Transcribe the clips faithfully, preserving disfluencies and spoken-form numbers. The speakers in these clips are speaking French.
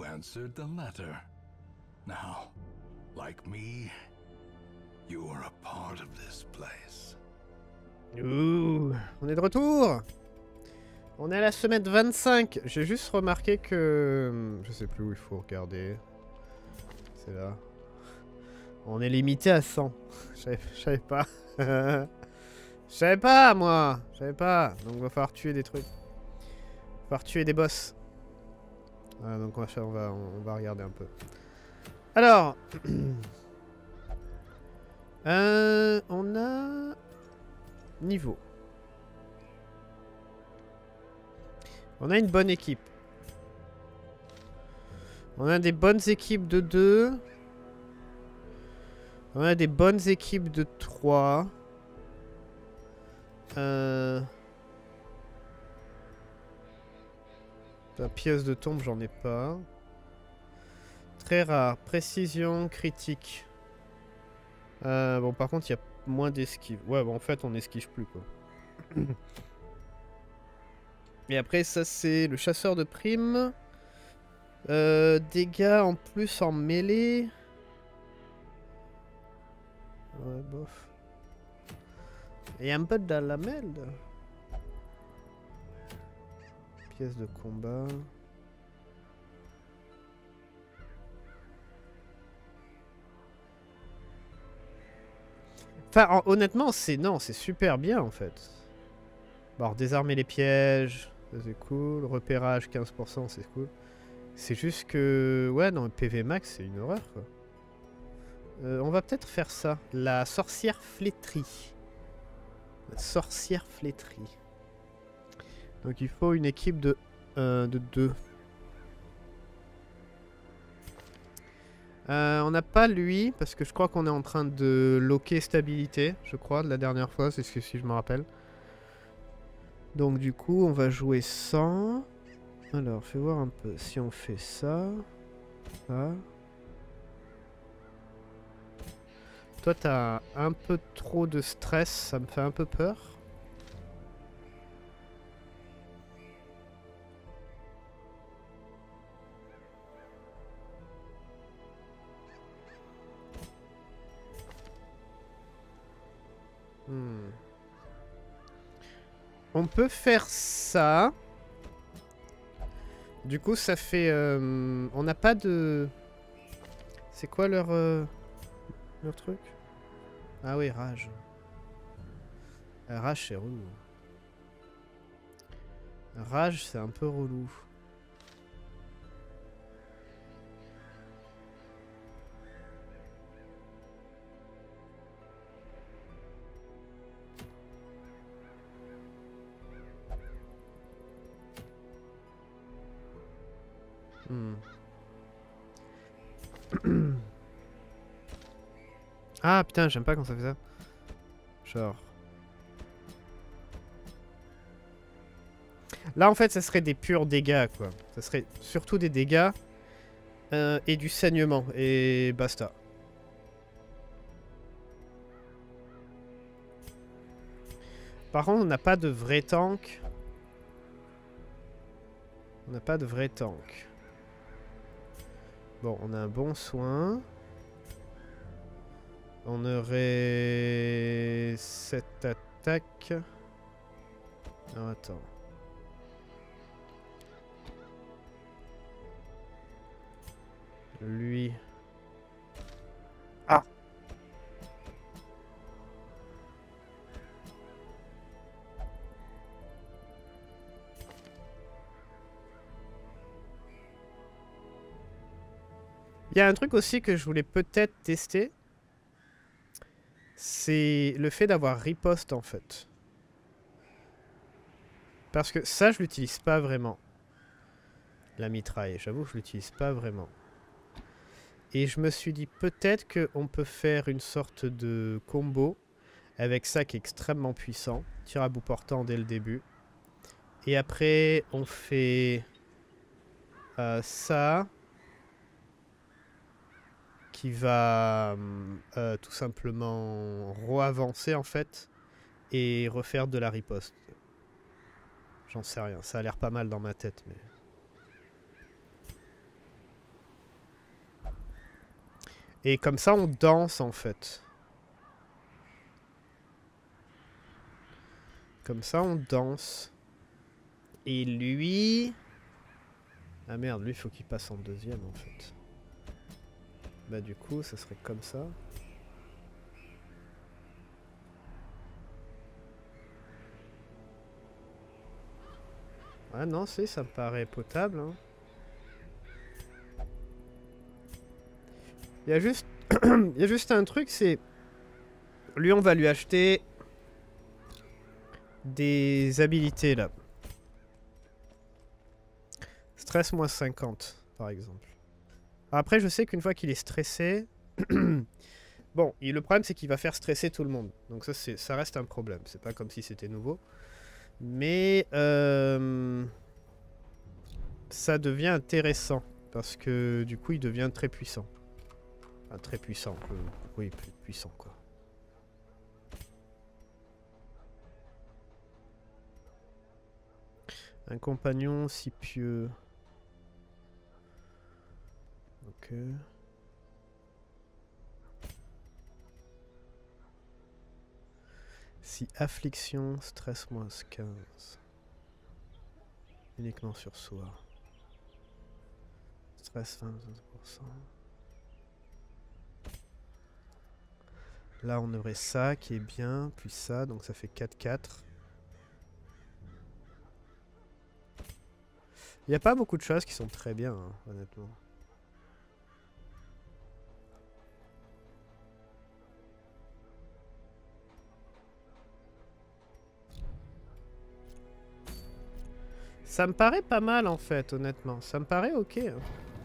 you answered the letter. Now, like me, you are a part of this place. Ouh, on est de retour. On est à la semaine vingt-cinq. J'ai juste remarqué que... Je sais plus où il faut regarder. C'est là. On est limité à cent. Je savais pas. Je savais pas, moi. Je savais pas. Donc, il va falloir tuer des trucs. Il va falloir tuer des boss. Voilà, donc, on va, faire, on, va, on va regarder un peu. Alors... euh, on a... Niveau. On a une bonne équipe. On a des bonnes équipes de deux. On a des bonnes équipes de trois. Euh... La pièce de tombe, j'en ai pas. Très rare. Précision, critique. Euh, bon, par contre, il y a moins d'esquive. Ouais, bon, en fait, on esquive plus, quoi. Et après, ça, c'est le chasseur de primes. Euh, dégâts en plus en mêlée. Ouais, bof. Et un peu de la merde. Pièce de combat. Enfin, en, honnêtement, c'est non, c'est super bien en fait. Bon, alors, désarmer les pièges, c'est cool. Repérage quinze pour cent, c'est cool. C'est juste que, ouais, non, P V max, c'est une horreur quoi. Euh, on va peut-être faire ça. La sorcière flétrie. La sorcière flétrie. Donc il faut une équipe de euh, de deux. Euh, on n'a pas lui, parce que je crois qu'on est en train de loquer stabilité, je crois, de la dernière fois, c'est ce que si je me rappelle. Donc du coup, on va jouer sans. Alors, fais voir un peu. Si on fait ça, ça. Toi, t'as un peu trop de stress, ça me fait un peu peur. Hmm. On peut faire ça. Du coup, ça fait... Euh, on n'a pas de... C'est quoi leur... Euh, leur truc? Ah oui, rage. Euh, rage, c'est relou. Rage, c'est un peu relou. Hmm. Ah putain, j'aime pas quand ça fait ça. Genre. Là en fait ça serait des purs dégâts quoi. Ça serait surtout des dégâts euh, et du saignement et basta. Par contre on n'a pas de vrai tank. On n'a pas de vrai tank. Bon, on a un bon soin. On aurait cette attaque. Non, attends. Lui. Ah! Il y a un truc aussi que je voulais peut-être tester. C'est le fait d'avoir riposte en fait. Parce que ça, je l'utilise pas vraiment. La mitraille, j'avoue que je l'utilise pas vraiment. Et je me suis dit peut-être qu'on peut faire une sorte de combo avec ça qui est extrêmement puissant. Tir à bout portant dès le début. Et après, on fait euh, ça qui va euh, tout simplement re-avancer en fait et refaire de la riposte. J'en sais rien, ça a l'air pas mal dans ma tête mais... Et comme ça, on danse, en fait. Comme ça, on danse. Et lui... Ah merde, lui, il faut qu'il passe en deuxième, en fait. Bah du coup, ça serait comme ça. Ah non, si, ça me paraît potable. Hein. Il y a juste... Il y a juste un truc, c'est... Lui, on va lui acheter... des habilités, là. Stress moins cinquante, par exemple. Après, je sais qu'une fois qu'il est stressé... bon, et le problème, c'est qu'il va faire stresser tout le monde. Donc ça, ça reste un problème. C'est pas comme si c'était nouveau. Mais... Euh... ça devient intéressant. Parce que, du coup, il devient très puissant. Enfin, très puissant. Peu... Oui, plus puissant, quoi. Un compagnon si pieux. Ok. Si affliction, stress moins quinze. Uniquement sur soi. Stress vingt pour cent. Là on aurait ça qui est bien, plus ça, donc ça fait quatre quatre. Il n'y a pas beaucoup de choses qui sont très bien, hein, honnêtement. Ça me paraît pas mal en fait, honnêtement. Ça me paraît ok. Hein.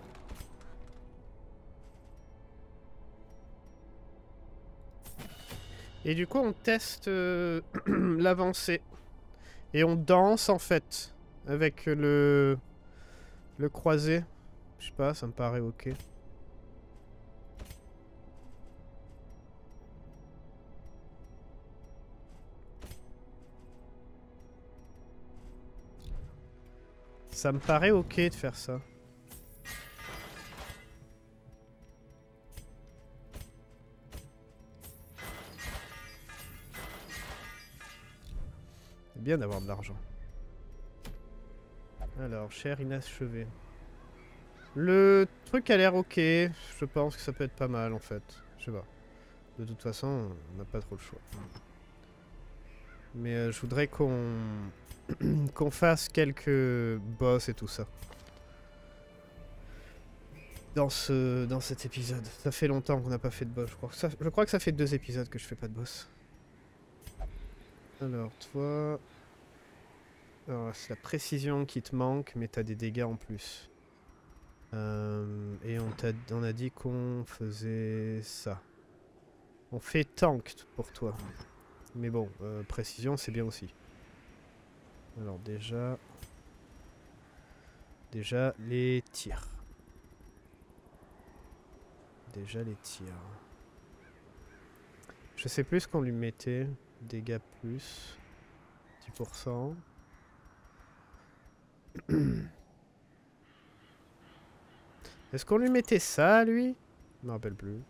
Et du coup, on teste euh, l'avancée. Et on danse en fait avec le, le croisé. Je sais pas, ça me paraît ok. Ça me paraît ok de faire ça. C'est bien d'avoir de l'argent. Alors, cher inachevé. Le truc a l'air ok. Je pense que ça peut être pas mal en fait. Je sais pas. De toute façon, on n'a pas trop le choix. Mais euh, je voudrais qu'on qu'on fasse quelques boss et tout ça. Dans, ce, dans cet épisode. Ça fait longtemps qu'on n'a pas fait de boss. Je crois, que ça, je crois que ça fait deux épisodes que je fais pas de boss. Alors, toi... C'est la précision qui te manque, mais t'as des dégâts en plus. Euh, et on, a, on a dit qu'on faisait ça. On fait tank pour toi. Mais bon, euh, précision c'est bien aussi. Alors déjà... Déjà les tirs. Déjà les tirs. Je sais plus ce qu'on lui mettait. Dégâts plus. dix pour cent. Est-ce qu'on lui mettait ça, lui? Je me rappelle plus.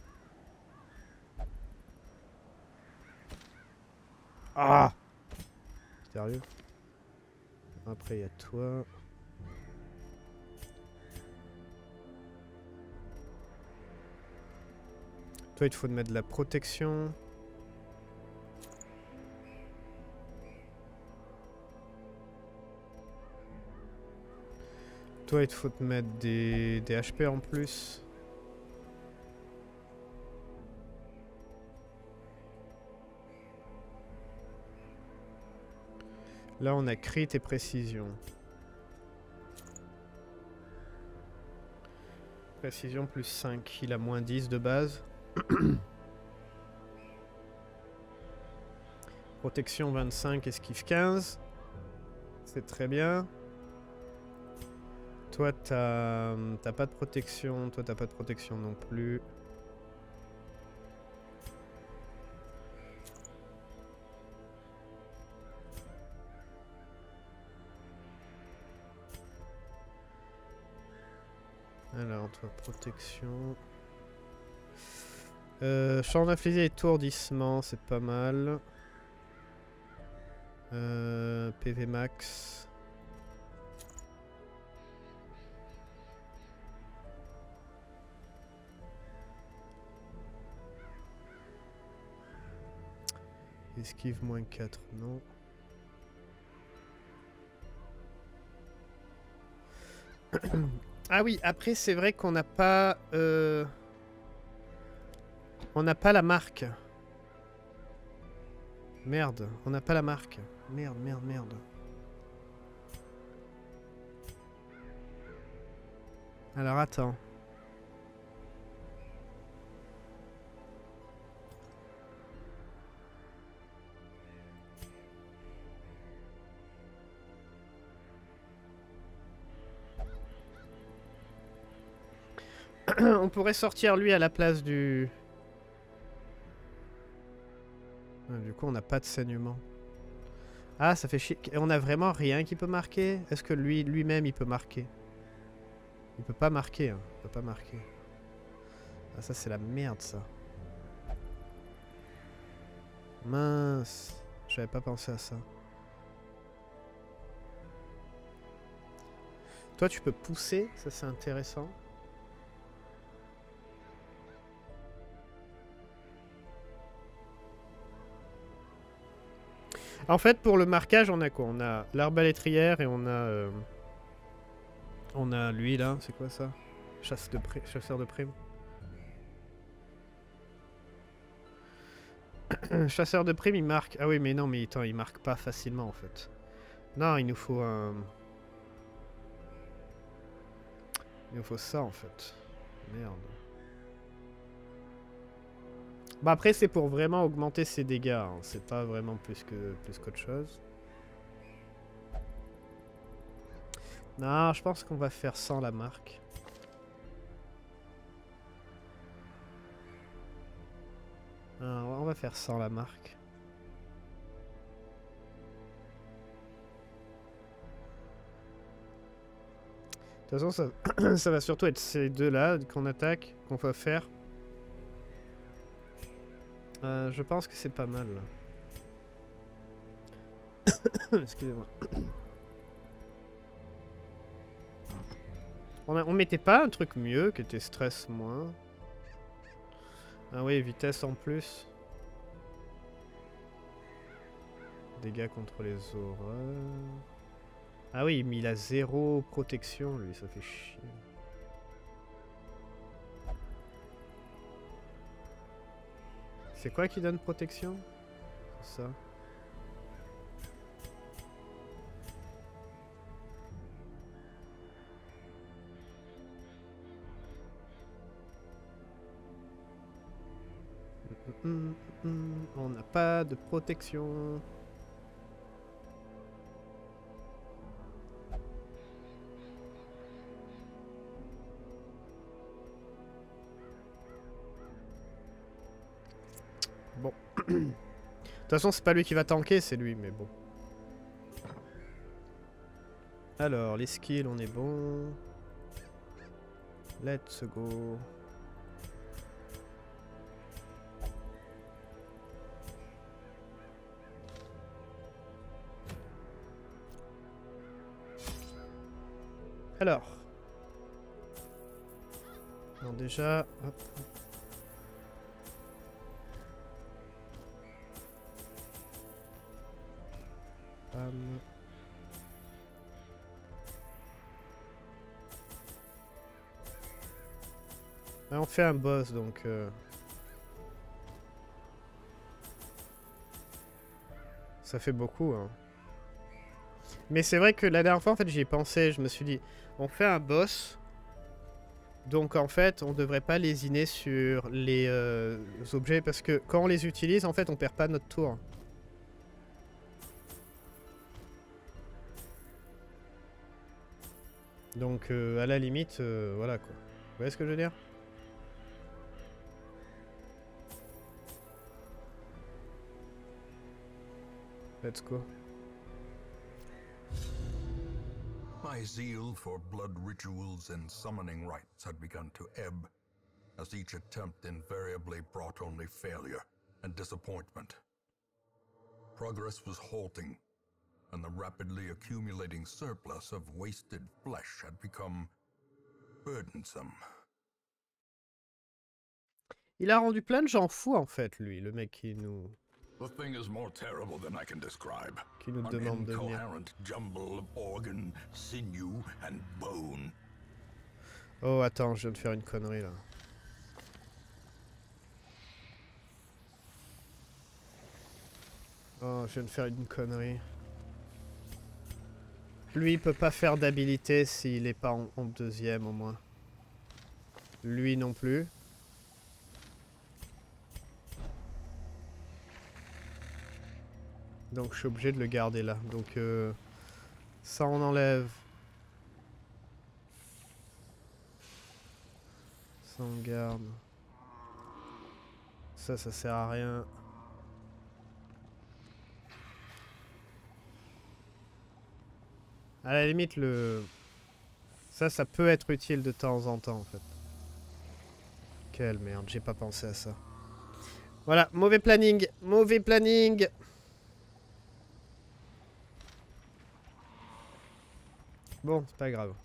Ah! Sérieux? Après, il y a toi. Toi, il te faut te mettre de la protection. Toi, il te faut te mettre des, des H P en plus. Là, on a crit et précision. Précision plus cinq. Il a moins dix de base. Protection vingt-cinq, esquive quinze. C'est très bien. Toi, t'as t'as pas de protection. Toi, t'as pas de protection non plus. Alors, toi, protection. Euh, champ d'infligé étourdissement, c'est pas mal. Euh, P V max. Esquive moins quatre, non. Ah oui, après c'est vrai qu'on n'a pas... Euh... On n'a pas la marque. Merde, on n'a pas la marque. Merde, merde, merde. Alors attends. On pourrait sortir lui à la place du... Ah, du coup on n'a pas de saignement. Ah ça fait chier. Et on a vraiment rien qui peut marquer? Est-ce que lui lui-même il peut marquer? Il peut pas marquer, hein. Il peut pas marquer. Ah ça c'est la merde ça. Mince. J'avais pas pensé à ça. Toi tu peux pousser, ça c'est intéressant. En fait, pour le marquage, on a quoi? On a l'arbalétrière et on a... Euh, on a lui, là. C'est quoi, ça? Chasse de pré Chasseur de primes. Chasseur de primes, il marque... Ah oui, mais non, mais attends, il marque pas facilement, en fait. Non, il nous faut un... Il nous faut ça, en fait. Merde. Bah après, c'est pour vraiment augmenter ses dégâts. Hein. C'est pas vraiment plus que plus qu'autre chose. Non, je pense qu'on va faire sans la marque. Alors, on va faire sans la marque. De toute façon, ça, ça va surtout être ces deux-là qu'on attaque, qu'on va faire. Euh, je pense que c'est pas mal. Excusez-moi. On, a, on mettait pas un truc mieux qui était stress moins. Ah oui, vitesse en plus. Dégâts contre les horreurs. Ah oui, mais il a zéro protection lui, ça fait chier. C'est quoi qui donne protection? C'est ça. Mm, mm, mm, on n'a pas de protection. Bon. De toute façon, c'est pas lui qui va tanker, c'est lui, mais bon. Alors, les skills, on est bon. Let's go. Alors. Alors déjà, hop. Bam. Là, on fait un boss, donc... Euh... Ça fait beaucoup, hein. Mais c'est vrai que la dernière fois, en fait, j'y ai pensé. Je me suis dit, on fait un boss. Donc, en fait, on devrait pas lésiner sur les euh, objets. Parce que quand on les utilise, en fait, on perd pas notre tour. Donc, euh, à la limite, euh, voilà, quoi. Vous voyez ce que je veux dire? Let's go. My zeal for blood rituals and summoning rites had begun to ebb. as each attempt invariably brought only failure and disappointment. Progress was halting, and the rapidly accumulating surplus of wasted flesh had become burdensome. Il a rendu plein de gens fous en fait, lui, le mec qui nous... The thing is more terrible than I can describe. Qui nous An demande de venir. incoherent jumble of organ, sinew, and bone. Oh, attends, je viens de faire une connerie là. Oh, je viens de faire une connerie. Lui, il peut pas faire d'habilité s'il est pas en, en deuxième au moins. Lui non plus. Donc je suis obligé de le garder là. Donc euh, ça on enlève. Ça on garde. Ça, ça sert à rien. À la limite le... Ça, ça peut être utile de temps en temps en fait. Quelle merde, j'ai pas pensé à ça. Voilà, mauvais planning. Mauvais planning. Bon, c'est pas grave.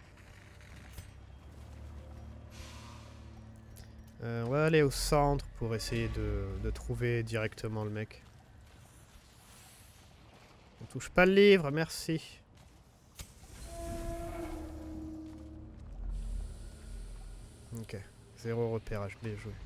Euh, on va aller au centre pour essayer de, de trouver directement le mec. On touche pas le livre, merci. Ok, zéro repérage, bien joué.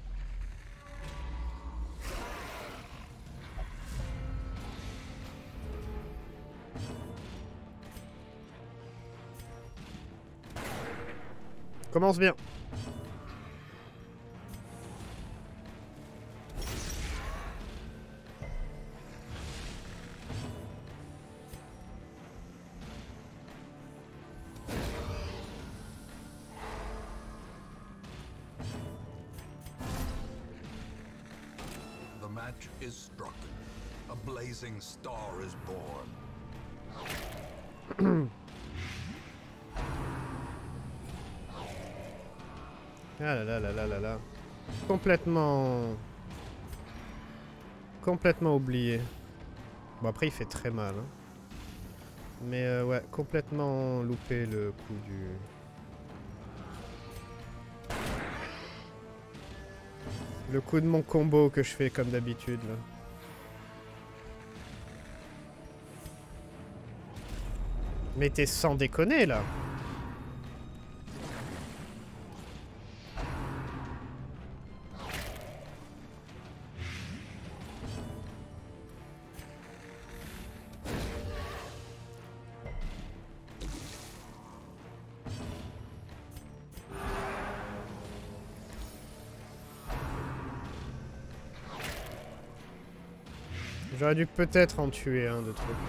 Commence bien. The match is struck. A blazing star is born. Ah là là là là là là. Complètement... Complètement oublié. Bon après il fait très mal. Hein. Mais euh, ouais, complètement loupé le coup du... Le coup de mon combo que je fais comme d'habitude là. Mais t'es sans déconner là. J'aurais dû peut-être en tuer un de trop.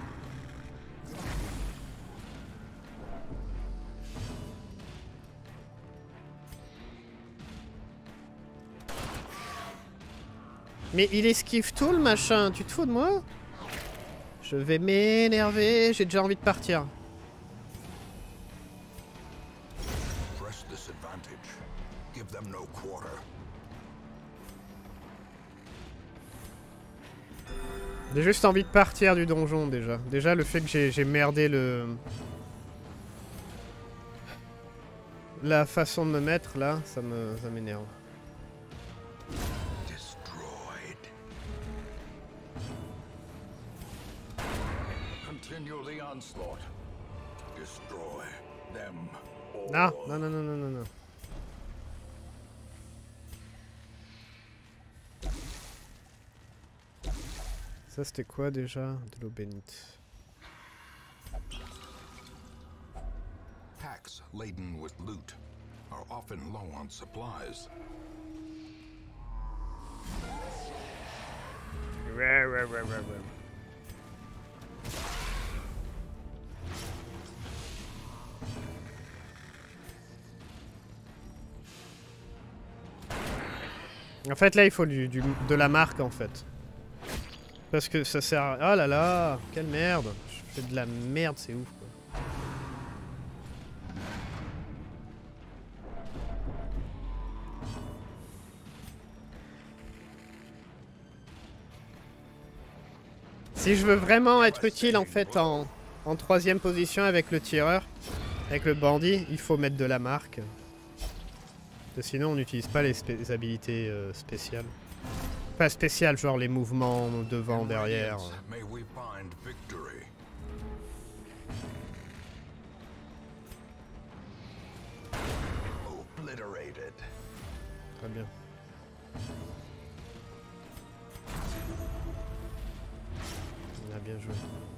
Mais il esquive tout le machin, tu te fous de moi? Je vais m'énerver, j'ai déjà envie de partir. Press this advantage. Give them no quarter. J'ai juste envie de partir du donjon déjà. Déjà le fait que j'ai merdé le... La façon de me mettre là, ça me ça m'énerve. Destroyed. Continue the onslaught. Destroy them all. Non, non, non, non, non, non, non. Ça c'était quoi déjà? De l'eau bénite. Packs laden with loot are often low on supplies. Ouais, ouais, ouais, ouais, ouais. En fait là il faut du, du, de la marque en fait. Parce que ça sert à... Oh là là, quelle merde. Je fais de la merde, c'est ouf quoi. Si je veux vraiment être utile en fait en, en troisième position avec le tireur, avec le bandit, il faut mettre de la marque. Parce que sinon on n'utilise pas les, les habilités euh, spéciales. Pas spéciales, genre les mouvements devant, derrière. Très bien. On a bien joué.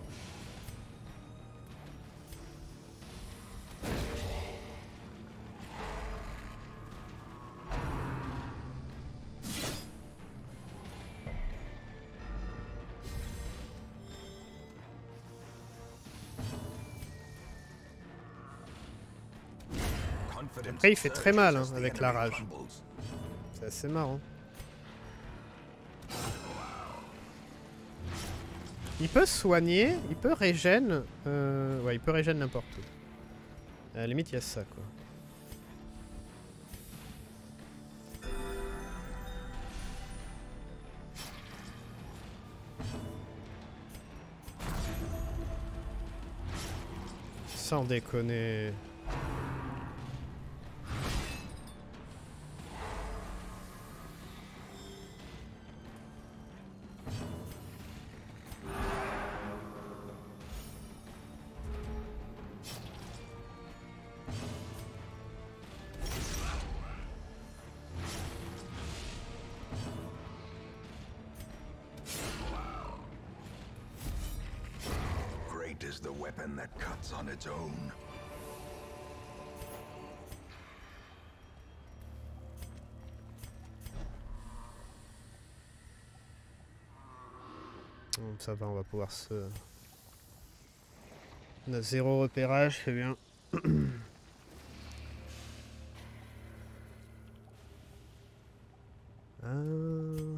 Après il fait très mal hein, avec la rage. C'est assez marrant. Il peut soigner, il peut régène. Euh, ouais, il peut régène n'importe où. À la limite, il y a ça quoi. Sans déconner. Is the weapon that cuts on its own. Donc ça va, on va pouvoir se... On a zéro repérage, c'est bien. euh...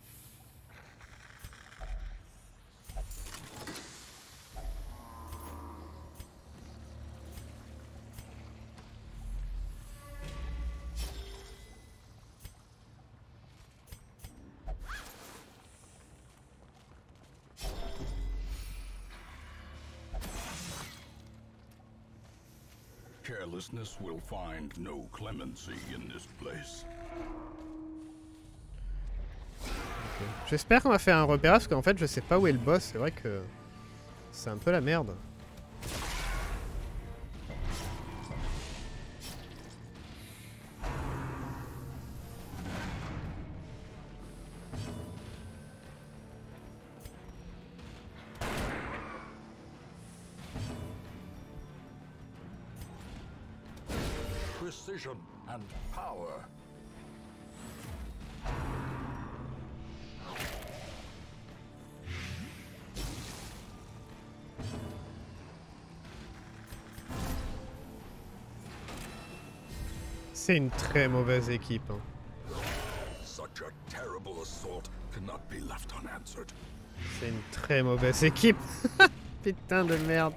Carelessness will find no clemency in this place. Okay. J'espère qu'on va faire un repérage parce qu'en fait je sais pas où est le boss, c'est vrai que c'est un peu la merde. Precision and power. C'est une très mauvaise équipe. Hein. Such a terrible assault cannot be left unanswered. C'est une très mauvaise équipe. Putain de merde.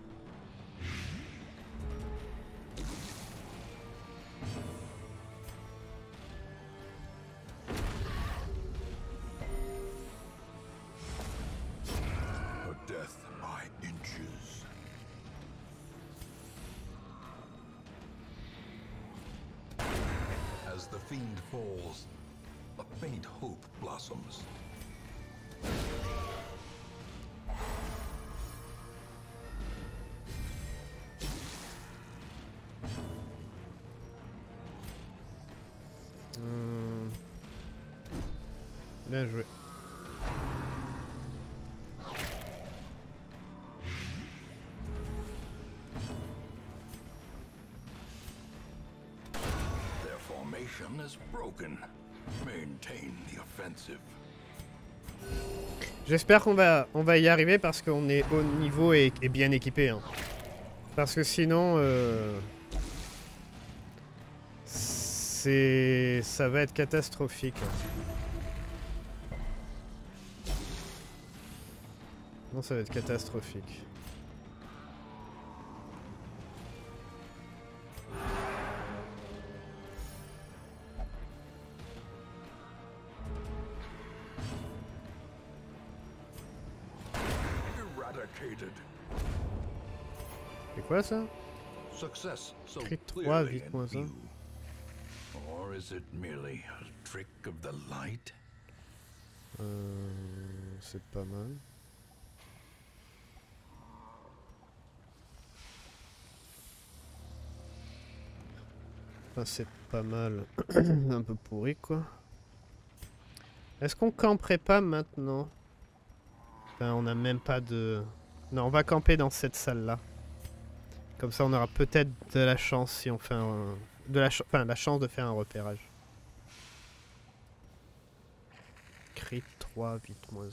Fiend falls, a faint hope blossoms. Mmh. Bien joué. J'espère qu'on va, on va y arriver parce qu'on est haut niveau et, et bien équipé. Hein. Parce que sinon, euh, c'est, ça va être catastrophique. Hein. Non, ça va être catastrophique. barricaded. C'est quoi ça? Success so Crit trois, clearly vite in moins un. view. Or is it merely a trick of the light? Euh, c'est pas mal. Enfin, c'est pas mal. Un peu pourri, quoi. Est-ce qu'on camperait pas maintenant? Enfin, on n'a même pas de... Non, on va camper dans cette salle-là. Comme ça, on aura peut-être de la chance si on fait un... De la, ch... enfin, la chance de faire un repérage. Crit trois, vite moins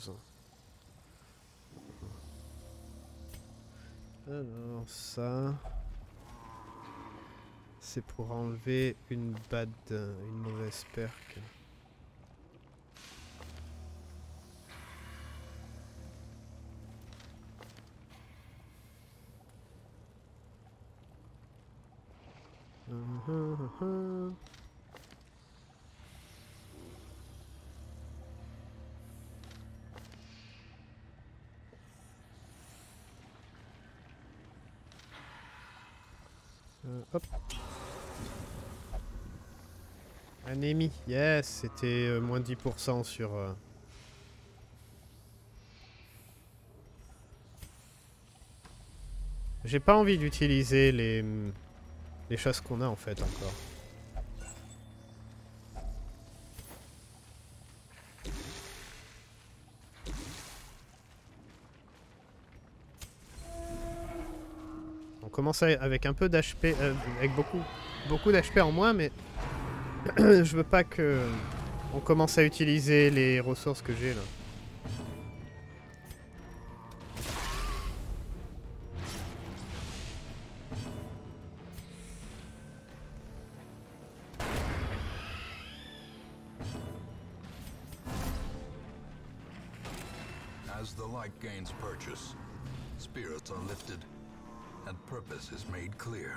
un. Alors, ça... C'est pour enlever une bad... une mauvaise perque. Uh -huh, uh -huh. Euh, hop. Anémie, yes, c'était euh, moins dix pour cent sur... Euh... J'ai pas envie d'utiliser les... les choses qu'on a en fait encore. On commence avec un peu d'H P, euh, avec beaucoup, beaucoup d'H P en moins, mais je veux pas que on commence à utiliser les ressources que j'ai là. As the light gains purchase, spirits are lifted, and purpose is made clear.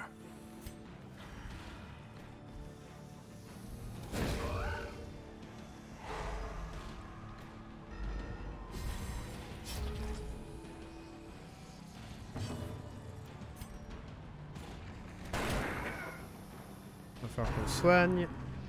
Il va falloir qu'on soigne.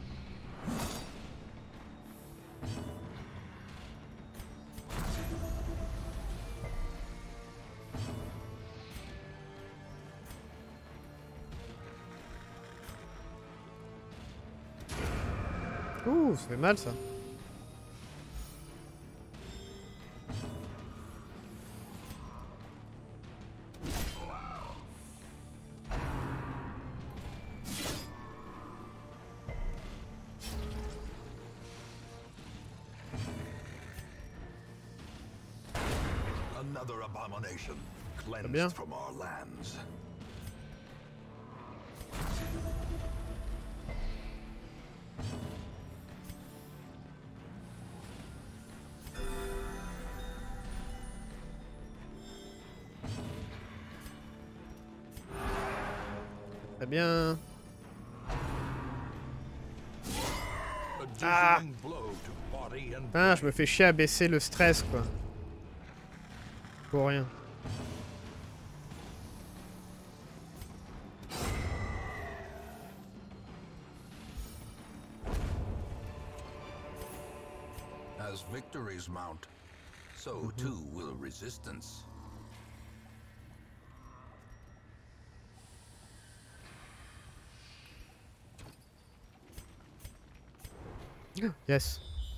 Ouh, ça fait mal ça. Another abomination bien. cleansed from our lands. Très bien. Ah. Ah, je me fais chier à baisser le stress, quoi. Pour rien. As victories mount, so too will resistance. Yes.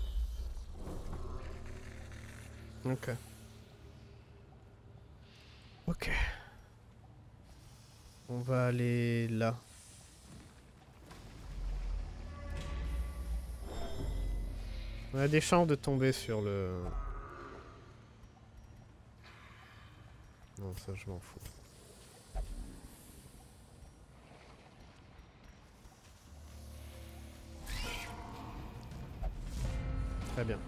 Ok. Ok. On va aller là. On a des chances de tomber sur le... Non, ça je m'en fous. Très bien.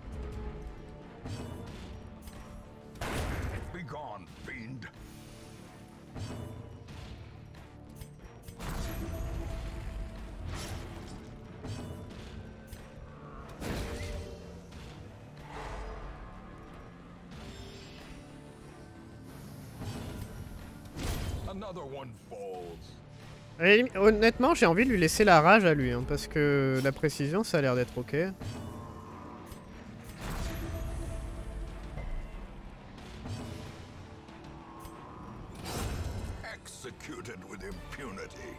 Be gone, fiend. Another one falls. Et, honnêtement, j'ai envie de lui laisser la rage à lui, hein, parce que la précision, ça a l'air d'être ok. Executed with impunity.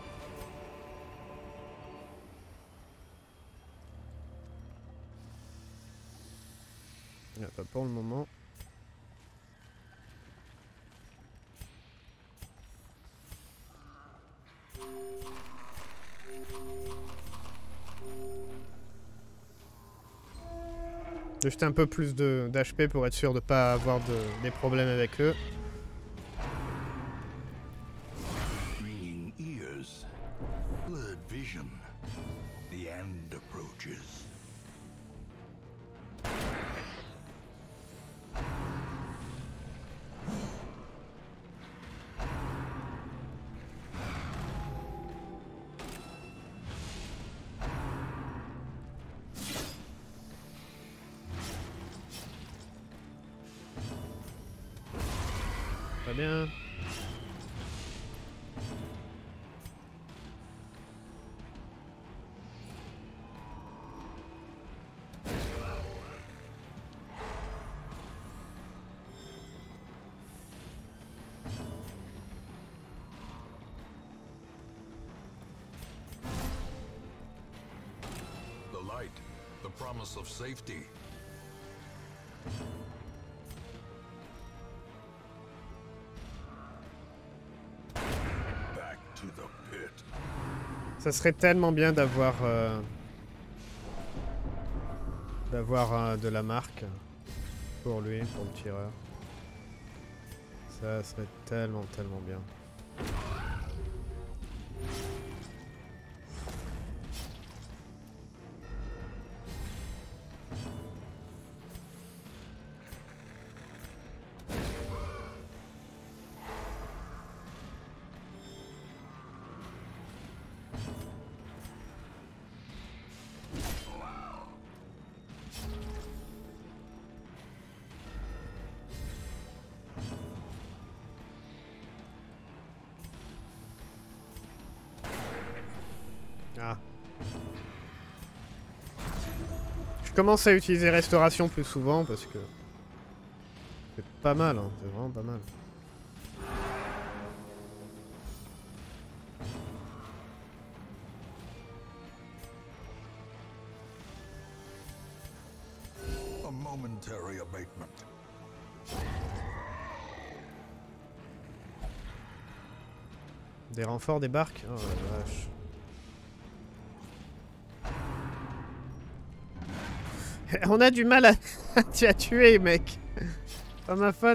Ah, pas pour le moment. Juste un peu plus de d'H P pour être sûr de pas avoir de, des problèmes avec eux. Ringing ears, blurred vision. The end approaches. Pas bien. The light, the promise of safety. Back to the pit. Ça serait tellement bien d'avoir euh, d'avoir euh, de la marque pour lui, pour le tireur. Ça serait tellement, tellement bien. Ah. Je commence à utiliser restauration plus souvent parce que c'est pas mal, hein. C'est vraiment pas mal. A momentary abatement. Des renforts débarquent. Oh la vache. On a du mal à, à tuer, mec. Pas ma faute.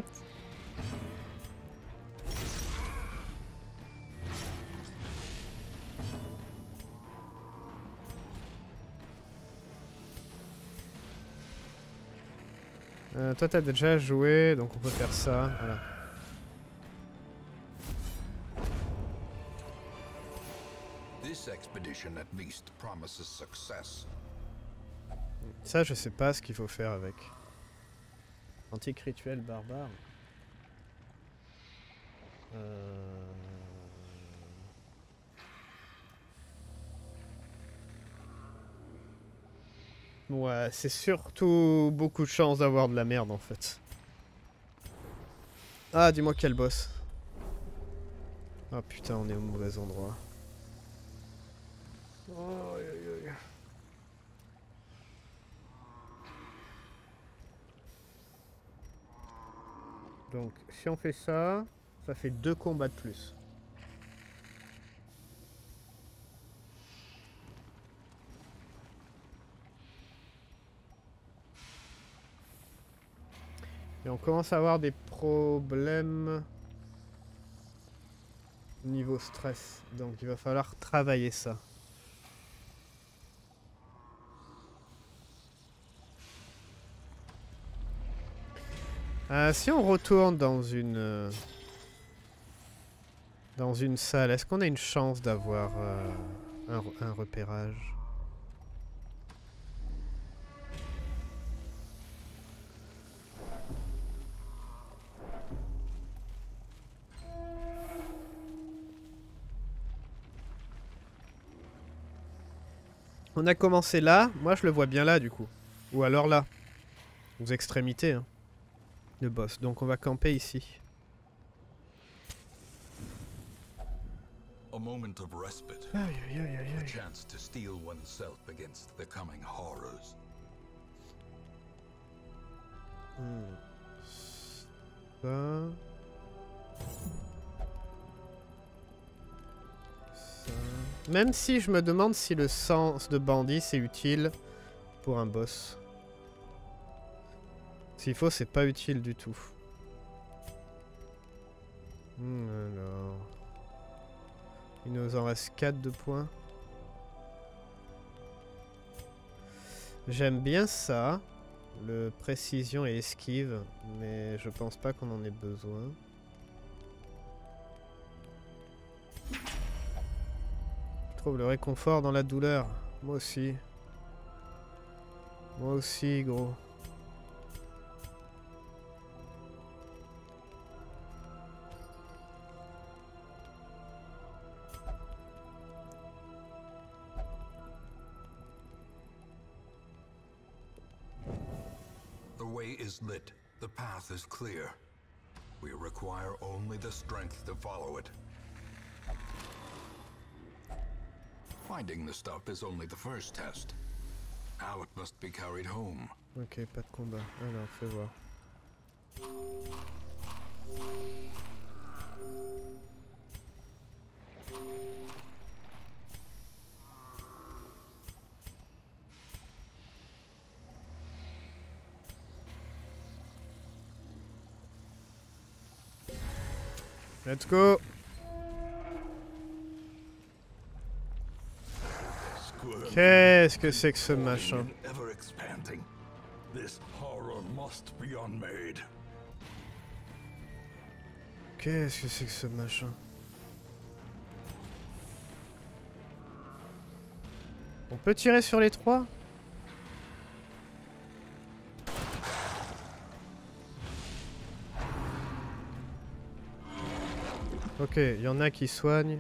Euh, toi, t'as déjà joué, donc on peut faire ça. Voilà. This expedition at least promises success. Ça, je sais pas ce qu'il faut faire avec. Antique rituel barbare. Euh... Ouais, c'est surtout beaucoup de chance d'avoir de la merde en fait. Ah, dis-moi quel boss. Ah putain, on est au mauvais endroit. Oh, aïe, aïe, aïe. Donc, si on fait ça, ça fait deux combats de plus. Et on commence à avoir des problèmes niveau stress. Donc, il va falloir travailler ça. Euh, si on retourne dans une euh, dans une salle, est-ce qu'on a une chance d'avoir euh, un, un repérage? On a commencé là. Moi, je le vois bien là, du coup. Ou alors là. Aux extrémités, hein. Le boss. Donc, on va camper ici. A moment of respite. Aïe, aïe, aïe, aïe, A aïe. chance to steel oneself against the coming horrors. Hmm. Ça. Ça. Même si je me demande si le sens de bandit c'est utile pour un boss. S'il faut, c'est pas utile du tout. Hmm, alors. Il nous en reste quatre de points. J'aime bien ça. Le précision et esquive. Mais je pense pas qu'on en ait besoin. Je trouve le réconfort dans la douleur. Moi aussi. Moi aussi, gros. The way is lit. The path is clear. We require only the strength to follow it. Finding the stuff is only the first test. Now it must be carried home. Ok, pas de combat. Alors, fais voir. Let's go. Qu'est-ce que c'est que ce machin? Ever expanding. This horror must be unmade. Qu'est-ce que c'est que ce machin? On peut tirer sur les trois? Ok, il y en a qui soignent.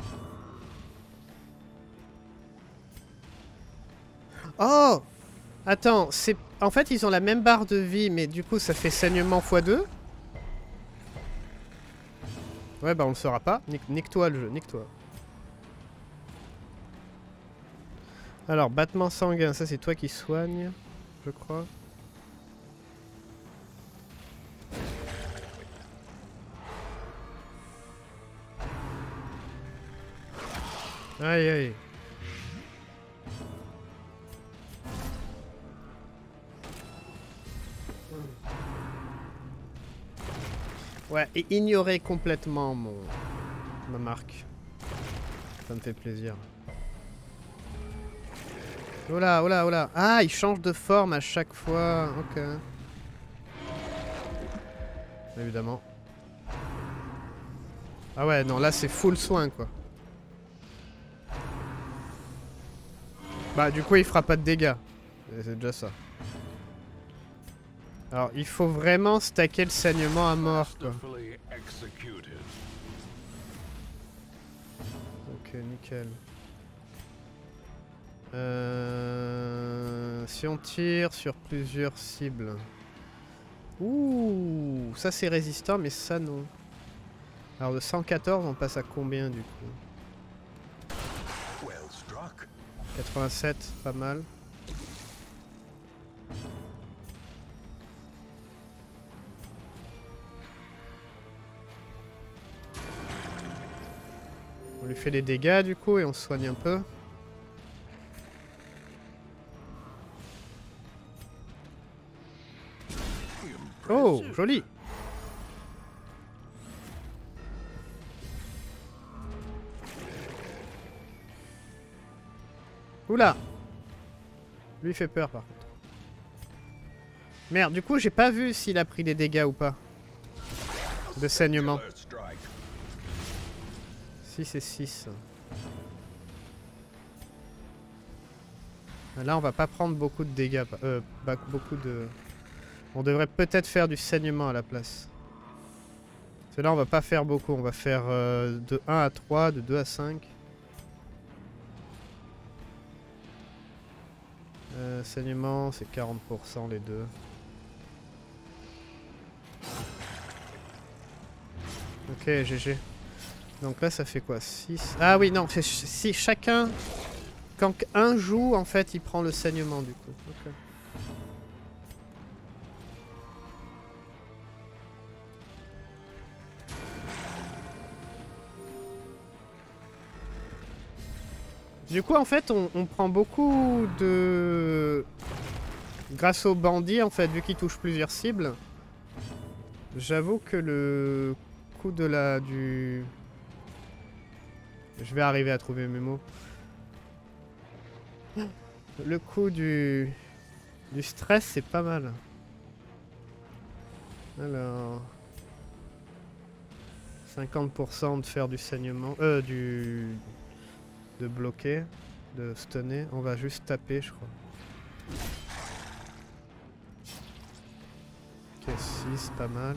Oh! Attends, c'est... En fait, ils ont la même barre de vie, mais du coup, ça fait saignement fois deux. Ouais, bah on le saura pas. Nique- Nique-toi le jeu, nique-toi. Alors, battement sanguin, ça c'est toi qui soigne, je crois. Aïe aïe. Ouais, et ignorer complètement mon... ma marque. Ça me fait plaisir. Oh là, oh là, oh là. Ah, il change de forme à chaque fois. Ok. Évidemment. Ah ouais, non, là c'est full soin quoi. Bah du coup il fera pas de dégâts. C'est déjà ça. Alors il faut vraiment stacker le saignement à mort quoi. Masterfully executed. Ok, nickel. Euh... Si on tire sur plusieurs cibles. Ouh, ça c'est résistant mais ça non. Alors de cent quatorze on passe à combien du coup? Well struck. quatre-vingt-sept, pas mal. On lui fait des dégâts du coup et on se soigne un peu. Oh, joli. Oula. Lui il fait peur par contre. Merde, du coup j'ai pas vu s'il a pris des dégâts ou pas. De saignement. Killer strike. six et six. Là on va pas prendre beaucoup de dégâts. Euh, bah, beaucoup de... On devrait peut-être faire du saignement à la place. Parce que là on va pas faire beaucoup. On va faire euh, de un à trois, de deux à cinq. Euh, saignement, c'est quarante pour cent les deux. Ok, G G. Donc là, ça fait quoi? six. Ah oui, non, si chacun... Quand un joue, en fait, il prend le saignement, du coup. Okay. Du coup, en fait, on, on prend beaucoup de... Grâce aux bandits, en fait, vu qu'ils touchent plusieurs cibles. J'avoue que le coup de la... du... Je vais arriver à trouver mes mots. Le coup du... Du stress, c'est pas mal. Alors... cinquante pour cent de faire du saignement... Euh, du... De bloquer, de stunner. On va juste taper, je crois. Ok, six, pas mal.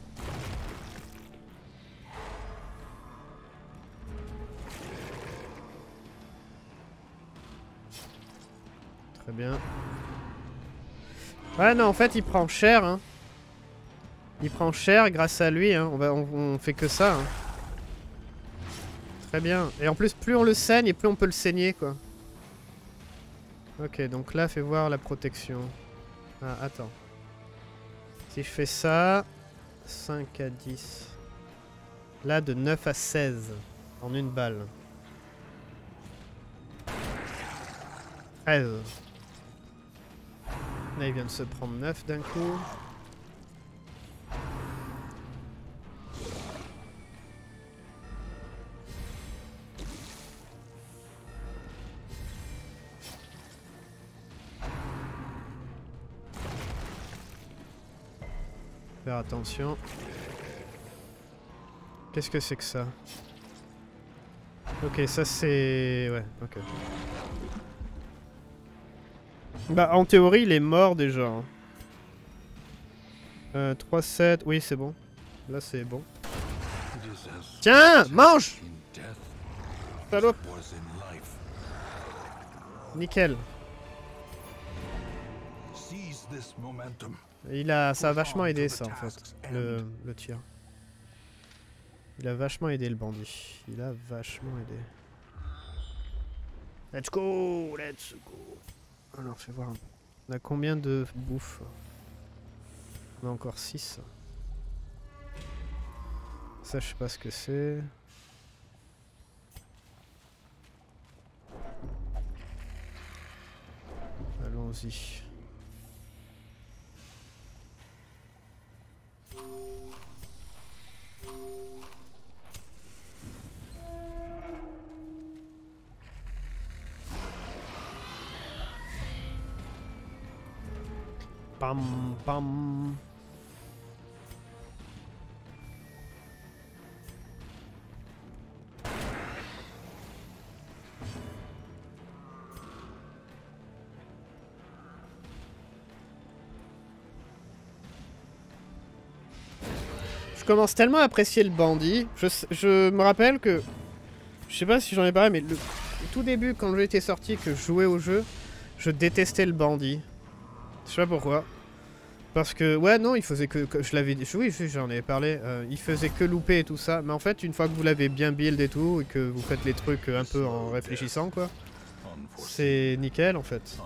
Très bien. Ouais, non, en fait, il prend cher, hein. Il prend cher grâce à lui, hein. On, va, on, on fait que ça, hein. Très bien. Et en plus, plus on le saigne et plus on peut le saigner, quoi. Ok, donc là, fais voir la protection. Ah, attends. Si je fais ça... cinq à dix. Là, de neuf à seize. En une balle. treize. Là, il vient de se prendre neuf d'un coup. Faire attention. Qu'est-ce que c'est que ça? Ok, ça c'est... Ouais, ok. Bah, en théorie, il est mort déjà. Hein. Euh, trois sept, oui, c'est bon. Là, c'est bon. Tiens, mange! Salope! Nickel. Il a, ça a vachement aidé ça en fait, le, le tir. Il a vachement aidé le bandit. Il a vachement aidé. Let's go, let's go. Alors, fais voir. On a combien de bouffe? On a encore six. Ça, je sais pas ce que c'est. Allons-y. Pam pam. Je commence tellement à apprécier le bandit. Je, je me rappelle que... Je sais pas si j'en ai parlé, mais le, le tout début, quand le jeu était sorti, que je jouais au jeu, je détestais le bandit. Je sais pas pourquoi. Parce que, ouais, non, il faisait que... que je l'avais dit... Oui, j'en ai parlé. Euh, il faisait que louper et tout ça. Mais en fait, une fois que vous l'avez bien build et tout, et que vous faites les trucs un peu en réfléchissant, quoi, c'est nickel, en fait.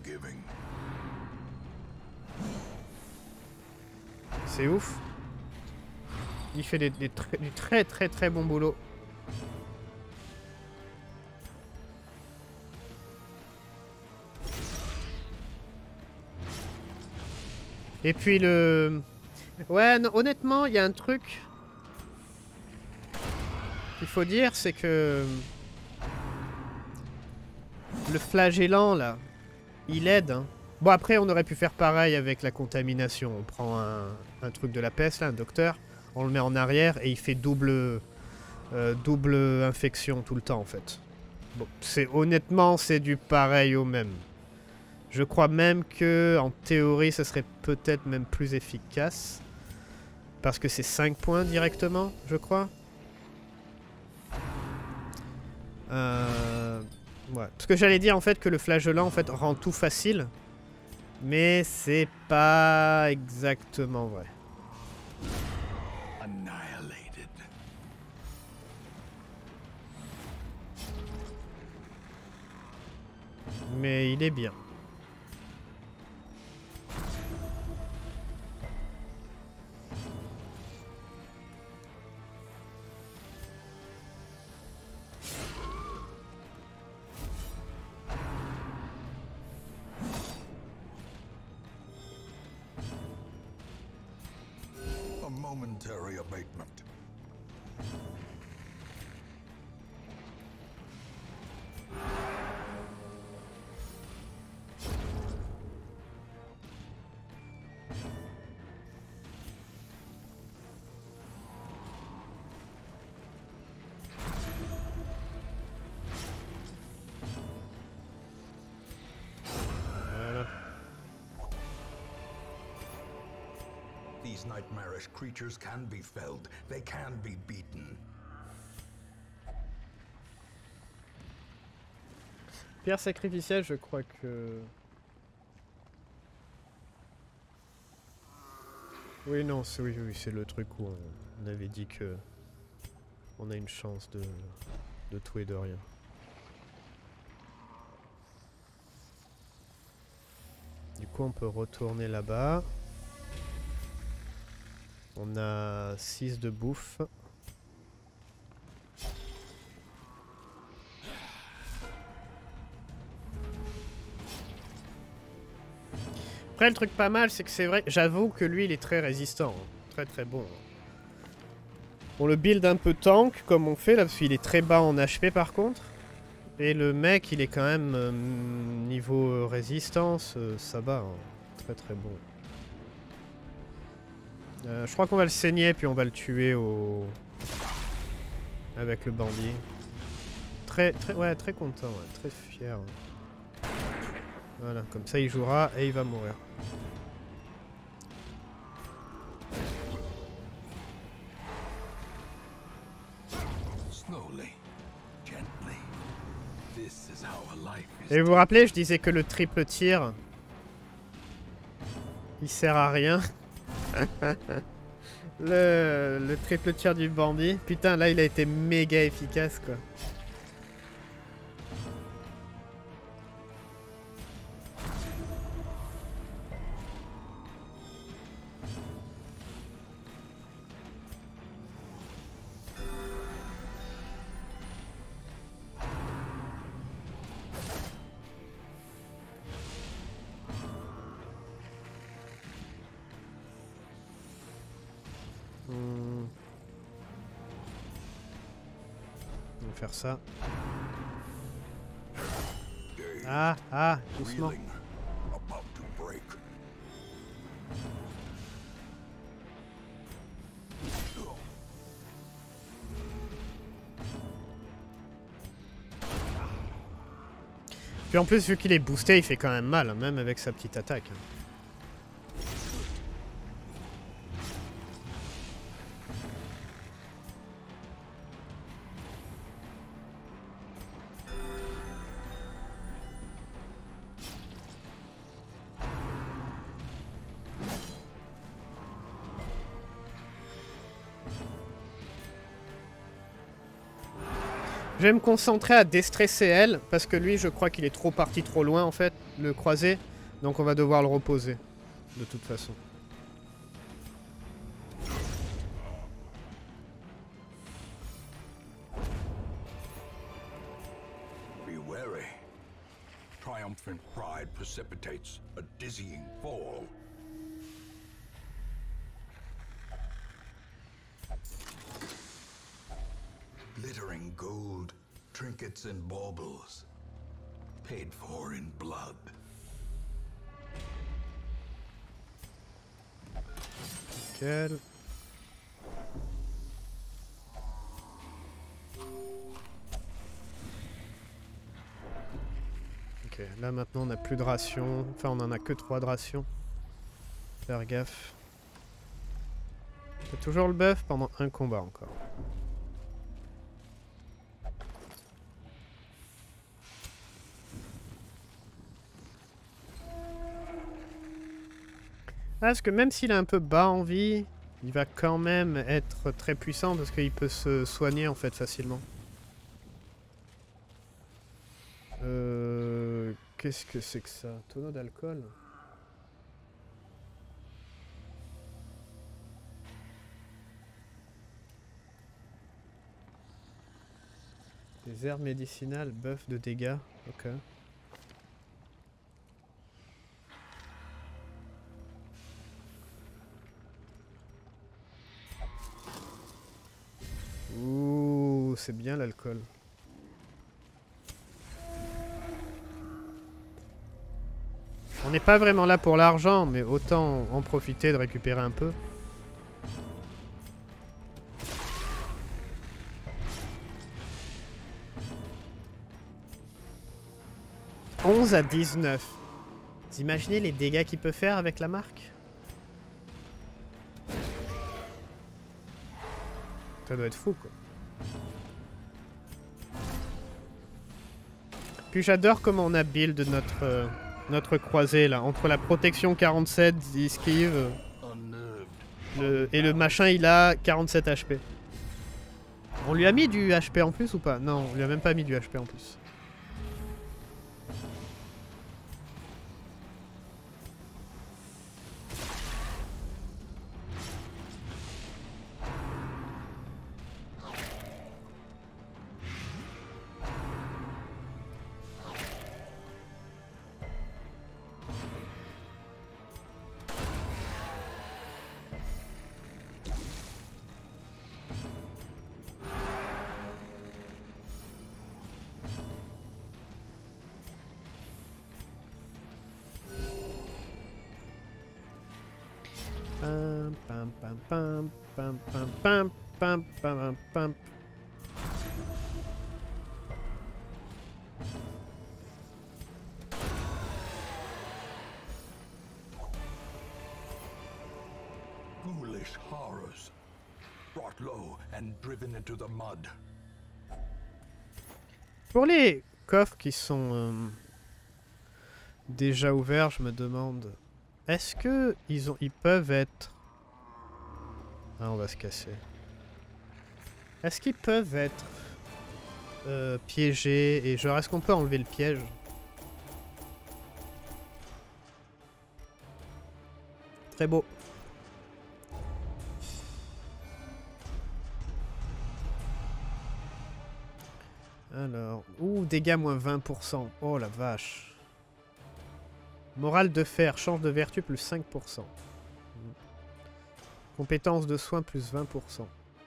C'est ouf. Il fait des, des tr du très très très bon boulot. Et puis le... Ouais, non, honnêtement, il y a un truc qu'il faut dire, c'est que... Le flagellant, là, il aide, hein. Bon, après, on aurait pu faire pareil avec la contamination. On prend un, un truc de la peste, là, un docteur, on le met en arrière et il fait double, euh, double infection tout le temps, en fait. Bon, c'est honnêtement, c'est du pareil au même. Je crois même que, en théorie, ce serait peut-être même plus efficace. Parce que c'est cinq points directement, je crois. Euh, Ouais. Ce que j'allais dire en fait que le flageolant en fait rend tout facile. Mais c'est pas exactement vrai. Annihilated. Mais il est bien. A momentary abatement. Voilà. These nightmarish creatures can be felled. They can be beaten. Pierre sacrificielle, je crois que... Oui, non, c'est oui, oui, c'est le truc où on, on avait dit que on a une chance de, de tout et de rien. Du coup, on peut retourner là-bas. On a six de bouffe. Après, le truc pas mal, c'est que c'est vrai, j'avoue que lui, il est très résistant. Hein. Très très bon. On le build un peu tank, comme on fait là, parce qu'il est très bas en H P par contre. Et le mec, il est quand même euh, niveau euh, résistance, euh, ça va. Hein. Très très bon. Euh, je crois qu'on va le saigner, puis on va le tuer au... avec le bandit. Très, très, ouais, très content, ouais, très fier. Voilà, comme ça il jouera et il va mourir. Slowly, gently. This is how a life is. Et vous vous rappelez, je disais que le triple tir, il sert à rien. le, le triple tir du bandit. Putain, là il a été méga efficace quoi. Hmm. On va faire ça. Ah, ah, doucement. Reeling, about to break. Puis en plus, vu qu'il est boosté, il fait quand même mal, hein, même avec sa petite attaque. Je vais me concentrer à déstresser elle, parce que lui, je crois qu'il est trop parti trop loin, en fait, le croisé. Donc on va devoir le reposer, de toute façon. Be wary. Triumphant pride precipitates a dizzying fall. Glittering gold, trinkets and baubles, paid for in blood. Nickel. Ok, là maintenant on n'a plus de rations. Enfin, on en a que trois de rations. Faire gaffe. C'est toujours le buff pendant un combat encore. parce que même s'il est un peu bas en vie, il va quand même être très puissant parce qu'il peut se soigner en fait facilement. Euh... Qu'est-ce que c'est que ça? Tonneau d'alcool? Des herbes médicinales, buff de dégâts. Ok. Ouh, c'est bien l'alcool. On n'est pas vraiment là pour l'argent, mais autant en profiter de récupérer un peu. onze à dix-neuf. Vous imaginez les dégâts qu'il peut faire avec la marque? Ça doit être fou, quoi. Puis j'adore comment on a build notre, euh, notre croisée, là. Entre la protection quarante-sept, esquive, euh, le, et le machin, il a quarante-sept H P. On lui a mis du H P en plus ou pas? Non, on lui a même pas mis du H P en plus. Pam, pam, pam, pam, pam, pam, pam, pam, pam, pam. Ghoulish horrors, brought low and driven into the mud. Pour les coffres qui sont euh, déjà ouverts, je me demande, est-ce que ils ont, ils peuvent être... Ah, on va se casser. Est-ce qu'ils peuvent être euh, piégés et genre, est-ce qu'on peut enlever le piège? Très beau. Alors, ouh, dégâts moins vingt pour cent. Oh la vache. Morale de fer, change de vertu plus cinq pour cent. Compétence de soins plus vingt pour cent.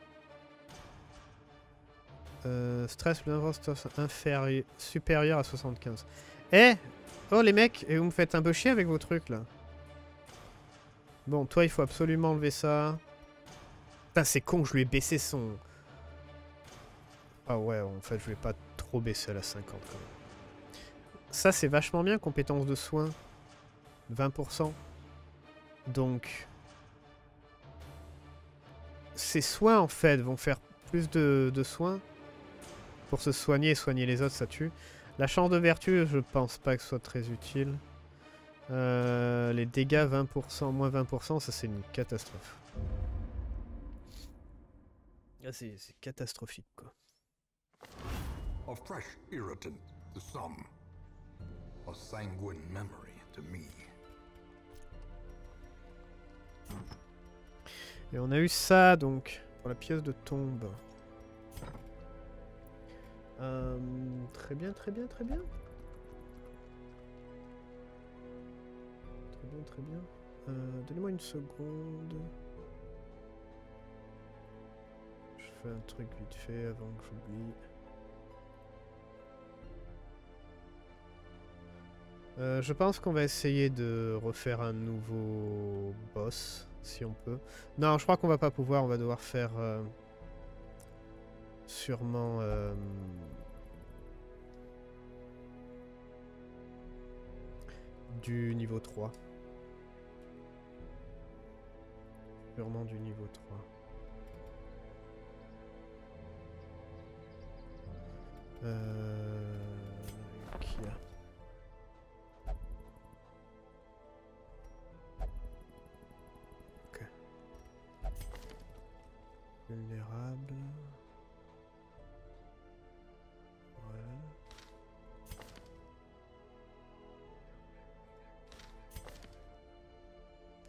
Euh, stress plus inférieur, supérieur à soixante-quinze. Eh! Oh les mecs, et vous me faites un peu chier avec vos trucs là. Bon, toi il faut absolument enlever ça. Putain, c'est con, je lui ai baissé son... Ah ouais, en fait je vais pas trop baisser à la cinquante quand même. Ça c'est vachement bien, compétence de soins. vingt pour cent. Donc... Ces soins en fait vont faire plus de, de soins. Pour se soigner et soigner les autres, ça tue. La chance de vertu, je pense pas que ce soit très utile. Euh, les dégâts vingt pour cent, moins vingt pour cent, ça c'est une catastrophe. Ah, c'est catastrophique quoi. A fresh irritant to some, a sanguine memory to me. Et on a eu ça donc pour la pièce de tombe. Euh, très bien, très bien, très bien. Très bien, très bien. Euh, Donnez-moi une seconde. Je fais un truc vite fait avant que j'oublie. Euh, je pense qu'on va essayer de refaire un nouveau boss, si on peut. Non, je crois qu'on va pas pouvoir, on va devoir faire... Euh, sûrement... Euh, du niveau trois. Sûrement du niveau trois. Euh... Qui a...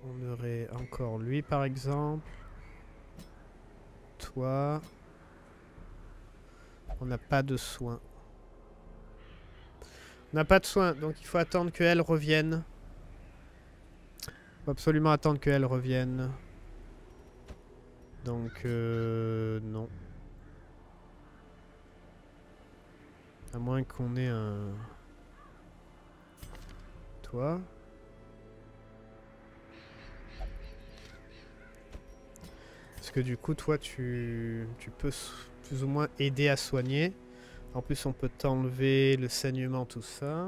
on aurait encore lui par exemple. Toi. On n'a pas de soins. On n'a pas de soins, donc il faut attendre qu'elle revienne. Il faut absolument attendre qu'elle revienne. Donc, euh, non. À moins qu'on ait un... Toi. Parce que du coup, toi, tu, tu peux plus ou moins aider à soigner. En plus, on peut t'enlever le saignement, tout ça.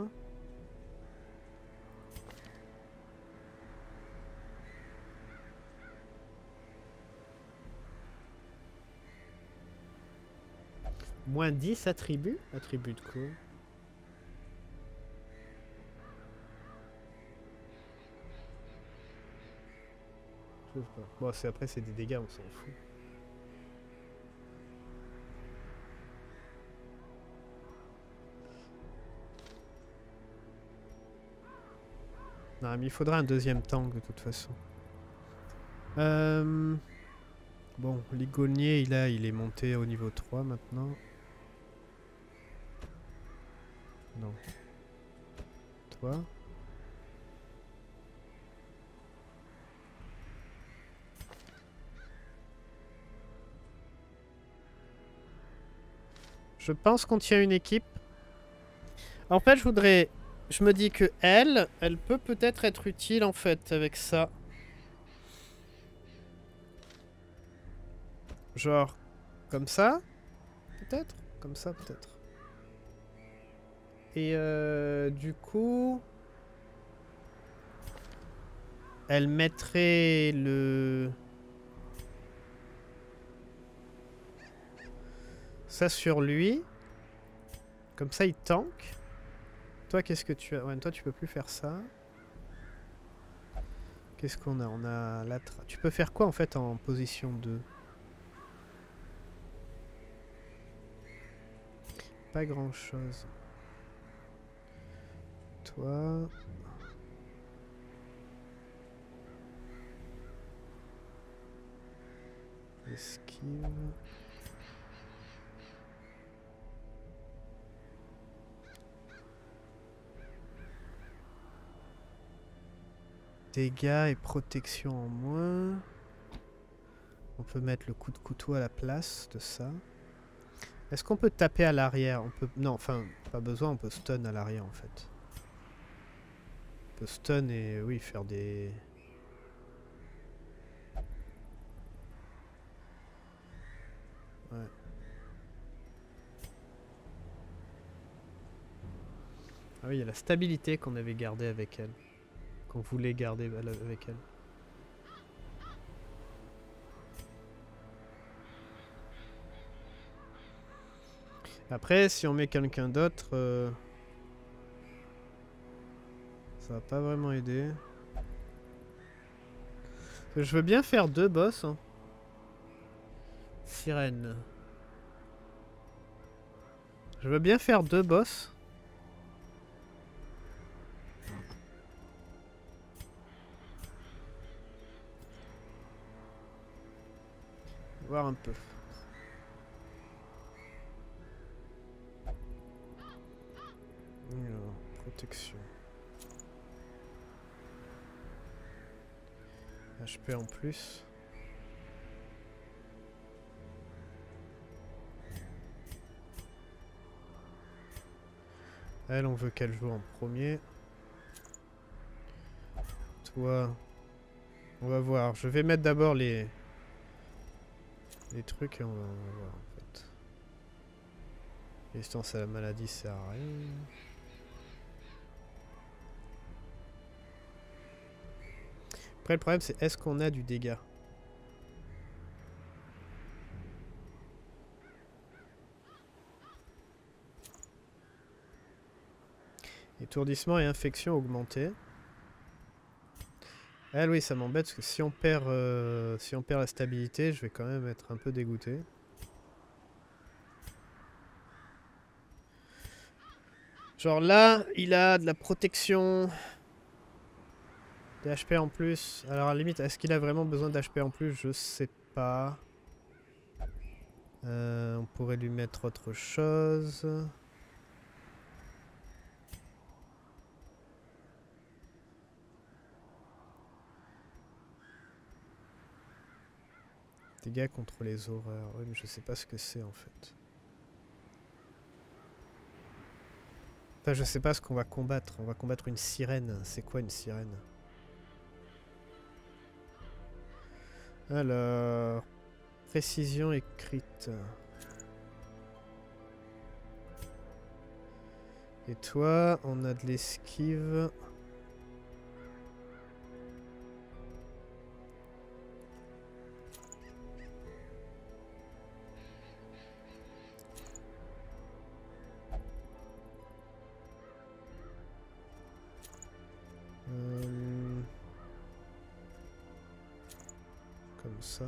Moins dix attributs. Attributs de quoi? Je sais pas. Bon, c'est après, c'est des dégâts, on s'en fout. Non, mais il faudra un deuxième tank de toute façon. Euh... Bon, Ligonier, il, a, il est monté au niveau trois maintenant. Non. Toi. Je pense qu'on tient une équipe. En fait, je voudrais... Je me dis que elle, elle peut peut-être être utile en fait avec ça. Genre, comme ça, peut-être. Comme ça, peut-être. Et euh, du coup... Elle mettrait le... Ça sur lui. Comme ça, il tank. Toi, qu'est-ce que tu as? Ouais, toi, tu peux plus faire ça. Qu'est-ce qu'on a? On a la tra... Tu peux faire quoi, en fait, en position deux? Pas grand-chose. Toi... Esquive... Dégâts et protection en moins. On peut mettre le coup de couteau à la place de ça. Est-ce qu'on peut taper à l'arrière? On peut... Non, enfin, pas besoin, on peut stun à l'arrière en fait. On peut stun et oui, faire des... Ouais. Ah oui, il y a la stabilité qu'on avait gardée avec elle. Qu'on voulait garder avec elle. Après, si on met quelqu'un d'autre, euh, ça va pas vraiment aider. Je veux bien faire deux boss. Hein. Sirène. Je veux bien faire deux boss. Voir un peu. Alors, protection. H P en plus. Elle, on veut qu'elle joue en premier. Toi, on va voir. Je vais mettre d'abord les... les trucs et on va, on va voir en fait. Résistance à la maladie, ça sert à rien. Après le problème c'est est-ce qu'on a du dégât? Étourdissement et infection augmentés. Ah oui, ça m'embête parce que si on perd euh, si on perd la stabilité, je vais quand même être un peu dégoûté. Genre là, il a de la protection. Des H P en plus. Alors à la limite, est-ce qu'il a vraiment besoin d'H P en plus? Je sais pas. Euh, on pourrait lui mettre autre chose. Dégâts contre les horreurs. Oui, mais je sais pas ce que c'est en fait. Enfin, je sais pas ce qu'on va combattre. On va combattre une sirène. C'est quoi une sirène? Alors... Précision écrite. Et toi, on a de l'esquive. Euh... Comme ça.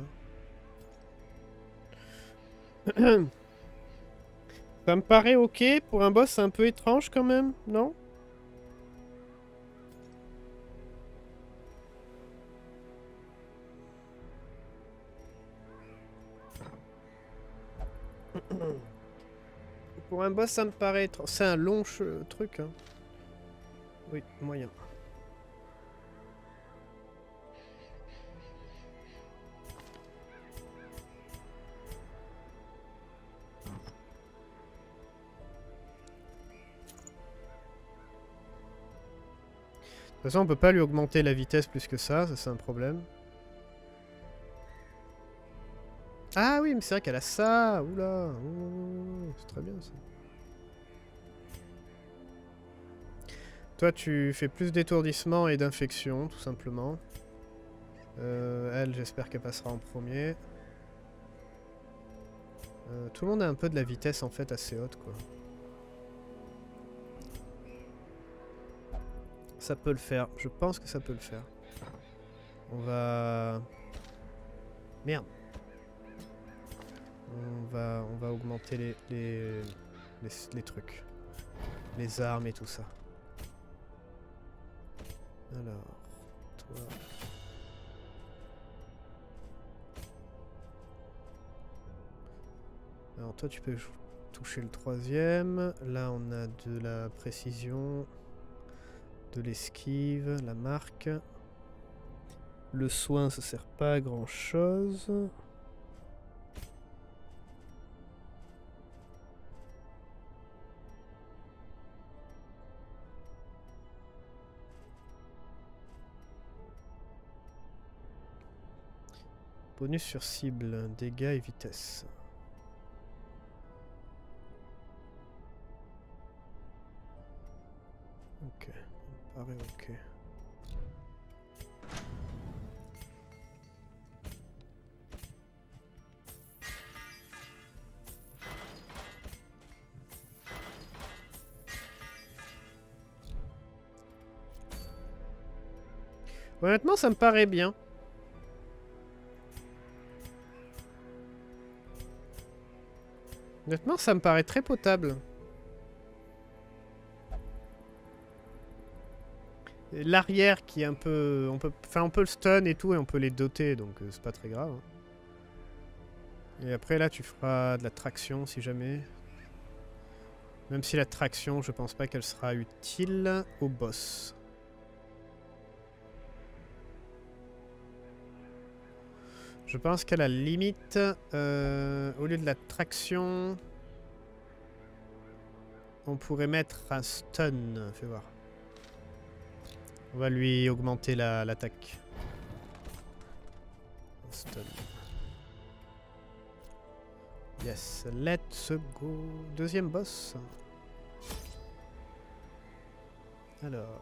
Ça me paraît ok, pour un boss un peu étrange quand même, non? Pour un boss ça me paraît étrange. C'est un long truc. Hein. Oui, moyen. De toute façon, on peut pas lui augmenter la vitesse plus que ça, ça c'est un problème. Ah oui, mais c'est vrai qu'elle a ça. Oula, oh, c'est très bien ça. Toi, tu fais plus d'étourdissement et d'infection, tout simplement. Euh, elle, j'espère qu'elle passera en premier. Euh, tout le monde a un peu de la vitesse en fait assez haute, quoi. Ça peut le faire. Je pense que ça peut le faire. On va... Merde. On va, on va augmenter les, les, les, les trucs. Les armes et tout ça. Alors, toi... Alors toi tu peux toucher le troisième. Là on a de la précision. De l'esquive, la marque. Le soin, ça sert pas à grand chose. Bonus sur cible, dégâts et vitesse. Ok, ça me paraît ok. Honnêtement, ça me paraît bien. Honnêtement, ça me paraît très potable. L'arrière qui est un peu... On peut, enfin, on peut le stun et tout, et on peut les doter, donc euh, c'est pas très grave. Hein. Et après, là, tu feras de la traction, si jamais. Même si la traction, je pense pas qu'elle sera utile au boss. Je pense qu'à la limite, euh, au lieu de la traction, on pourrait mettre un stun. Fais voir. On va lui augmenter l'attaque. La, stun. Yes, let's go. Deuxième boss. Alors.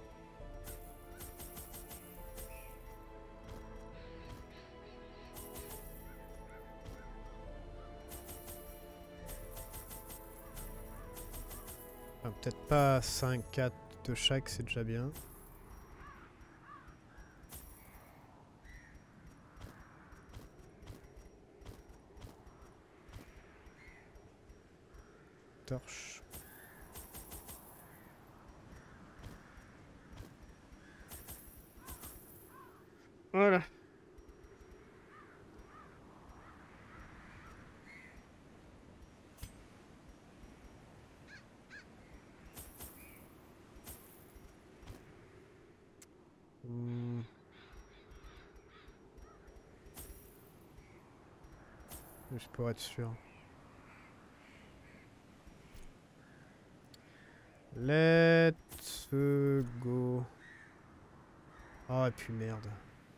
Enfin, peut-être pas cinq quatre de chaque, c'est déjà bien. Torche. Voilà. Hmm. Juste pour être sûr. Let's go. Ah, et puis merde.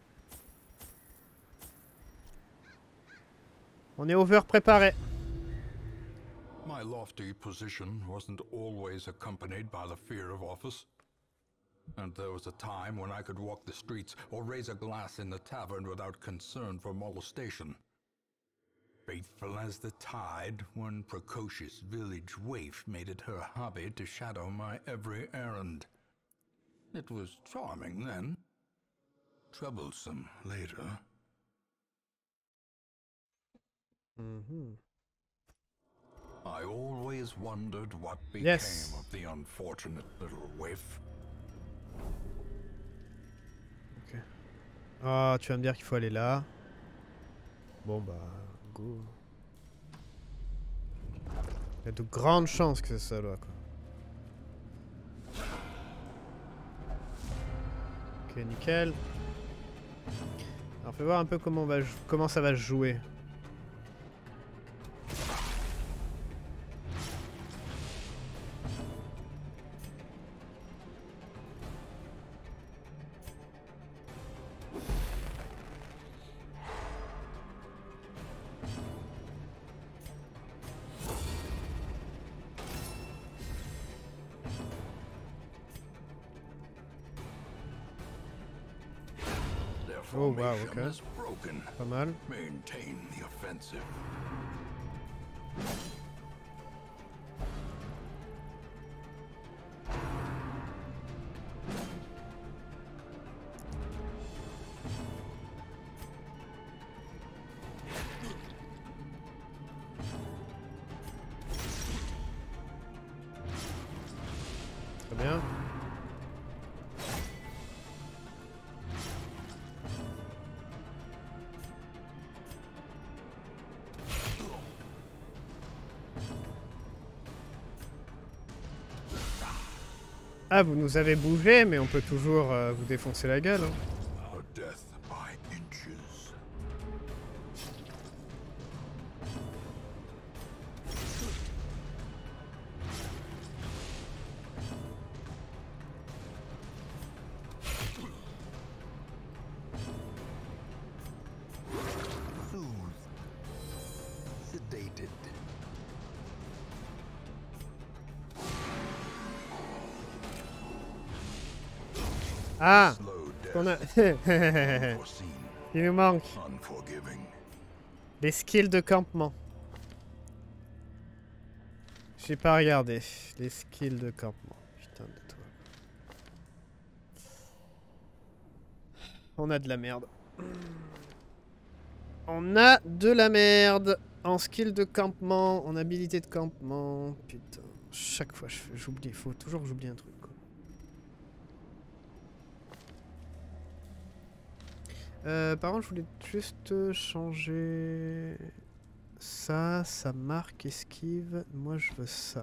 On est over préparé. My lofty position wasn't always accompanied by the fear of office. And there was a time when I could walk the streets or raise a glass in the tavern without concern for molestation. Faithful as the tide, one precocious village waif made it her hobby to shadow my every errand. It was charming then, troublesome later. Mm-hmm. I always wondered what became Yes. of the unfortunate little waif. Ok. Ah, tu vas me dire qu'il faut aller là. Bon bah, go. Il y a de grandes chances que c'est ça là, quoi. Ok, nickel. Alors, fais voir un peu comment, on va comment ça va se jouer. Oh wow, ok. Is broken. Pas mal. Maintain the offensive. Très bien. Ah, vous nous avez bougé, mais on peut toujours euh, vous défoncer la gueule. Hein. A death by inches. Soothed. Sedated. Ah, Slow death. qu'on a... Unforeseen. Il nous manque Unforgiving. des skills de campement. J'ai pas regardé les skills de campement. Putain de toi. On a de la merde. On a de la merde en skill de campement, en habilité de campement. Putain, chaque fois j'oublie, il faut toujours que j'oublie un truc. Quoi. Euh, par contre, je voulais juste changer ça, ça marque esquive. Moi, je veux ça.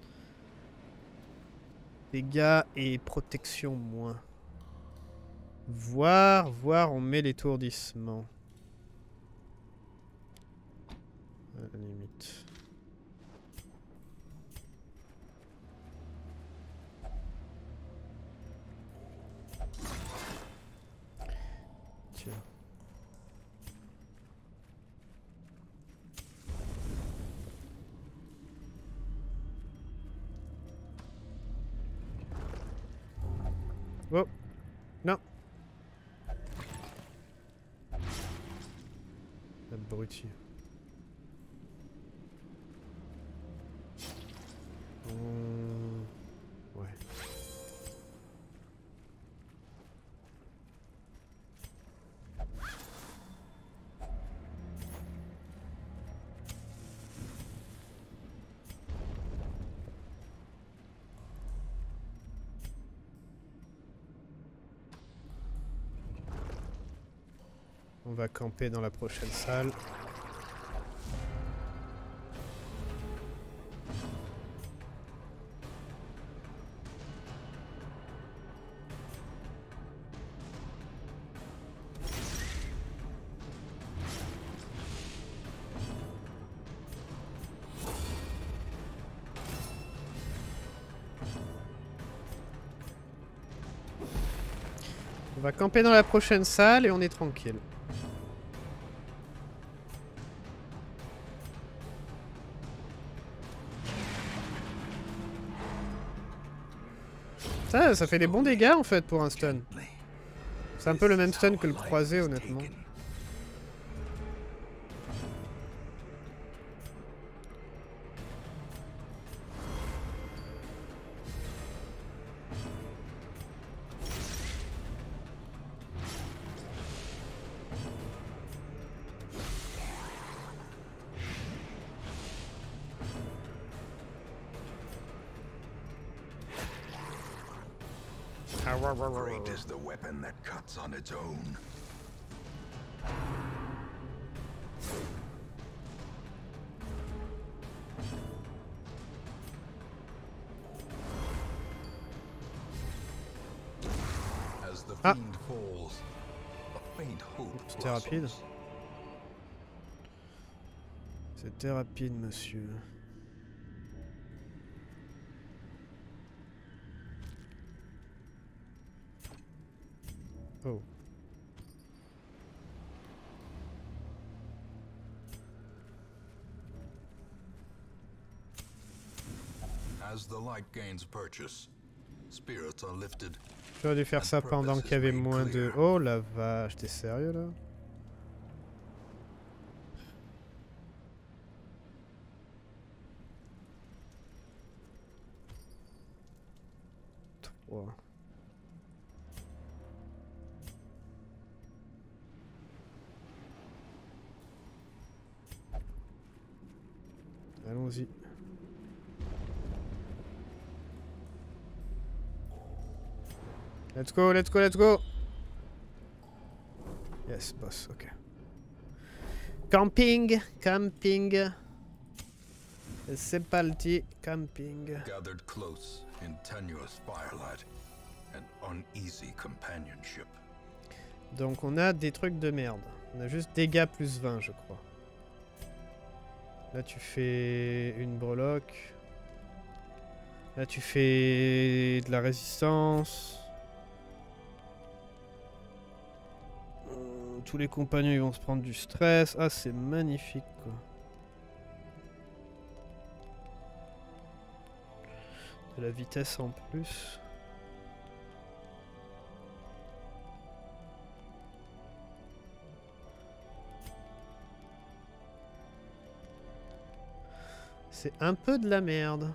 Dégâts et protection moins. Voir, voir, on met l'étourdissement. À la limite. Tiens. Oh. Non. Abruti. Hum... Ouais. On va camper dans la prochaine salle. On va camper dans la prochaine salle et on est tranquille. Ça, ça fait des bons dégâts en fait pour un stun. C'est un peu le même stun que le croisé honnêtement. Great is the weapon that cuts on its own. As the Ah. fiend falls, a faint hope C'était rapide. blossoms. C'était rapide, monsieur. Oh. As the light gains purchase, spirits are lifted. J'aurais dû faire ça pendant qu'il y avait moins de... Oh la vache, t'es sérieux là? Trois. Allons-y. Let's go, let's go, let's go. Yes, boss, ok. Camping, camping. C'est parti, camping. Gathered close in tenuous firelight and uneasy companionship. Donc on a des trucs de merde. On a juste dégâts plus vingt, je crois. Là tu fais une breloque. Là tu fais de la résistance. Tous les compagnons ils vont se prendre du stress. Ah c'est magnifique quoi. De la vitesse en plus. C'est un peu de la merde.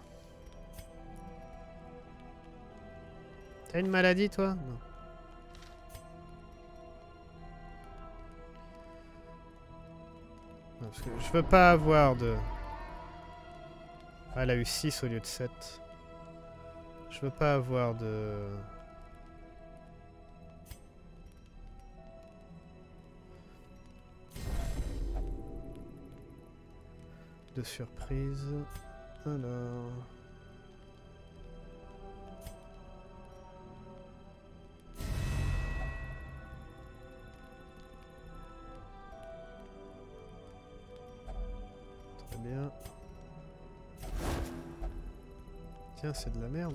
T'as une maladie toi? Non. Non, parce que je veux pas avoir de... Ah, elle a eu six au lieu de sept. Je veux pas avoir de... de surprise. Alors... Très bien. Tiens, c'est de la merde.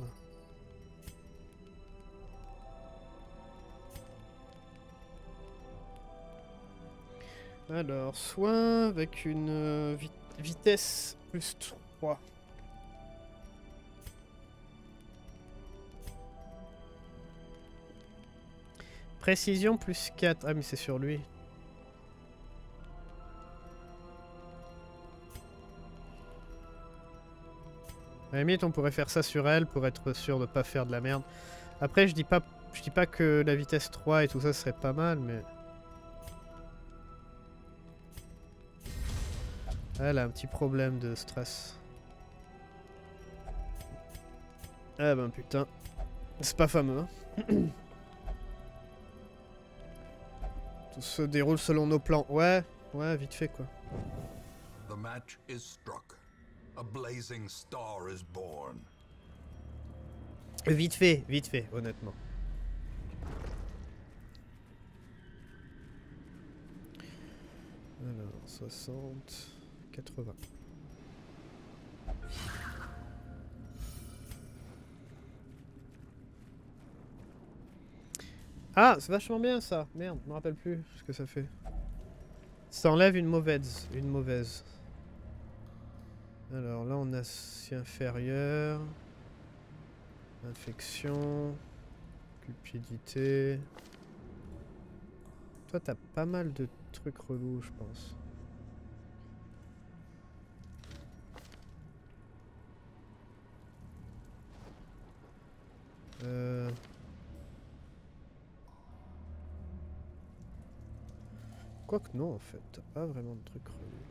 Alors, soin avec une euh, vi vitesse plus trois. Précision plus quatre. Ah mais c'est sur lui. À la limite on pourrait faire ça sur elle pour être sûr de pas faire de la merde. Après je dis pas je dis pas que la vitesse trois et tout ça serait pas mal mais... Elle a un petit problème de stress. Ah ben putain. C'est pas fameux hein. Tout se déroule selon nos plans. Ouais, ouais, vite fait quoi. The match is struck. A blazing star is born. Vite fait, vite fait, honnêtement. Alors, soixante, quatre-vingts. Ah, c'est vachement bien ça. Merde, je me rappelle plus ce que ça fait. Ça enlève une mauvaise, une mauvaise. Alors là, on a si inférieur, infection, cupidité. Toi, t'as pas mal de trucs relous, je pense. Euh... Quoique non, en fait, t'as pas vraiment de trucs relous.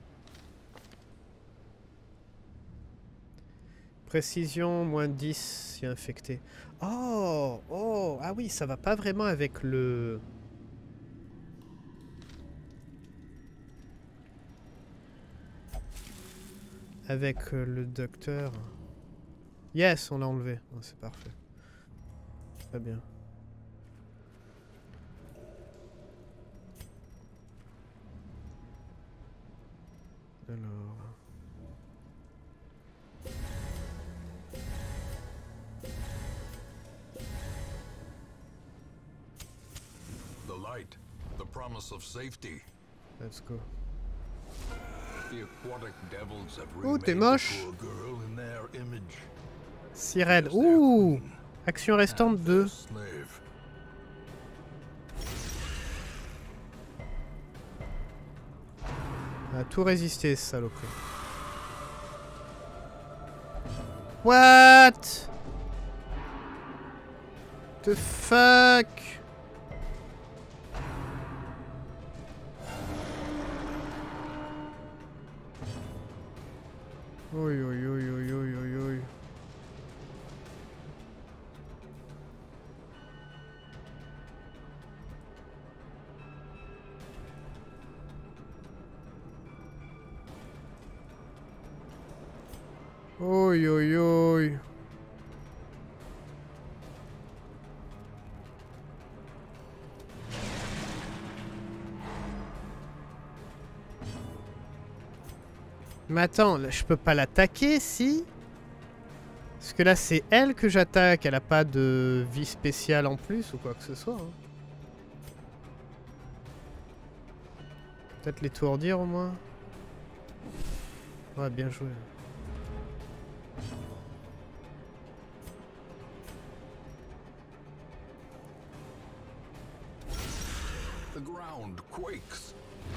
Précision, moins dix si infecté. Oh, oh, ah oui, ça va pas vraiment avec le... Avec euh, le docteur. Yes, on l'a enlevé. Oh, c'est parfait. Très bien. Alors... The light, the promise of safety. Let's go. The aquatic devils have Oh, t'es remade moche. the poor girl in their image. Sirène. As their Ouh. queen Action restante and deux. their slave. A tout résisté, ce saloperie. What? The fuck? Oi, oi, oi, oi, oi, oi, oi. Oi, oi, oi. Mais attends, là, je peux pas l'attaquer, si? Parce que là, c'est elle que j'attaque. Elle a pas de vie spéciale en plus ou quoi que ce soit. Hein. Peut-être l'étourdir au moins. Ouais, bien joué. The ground quakes.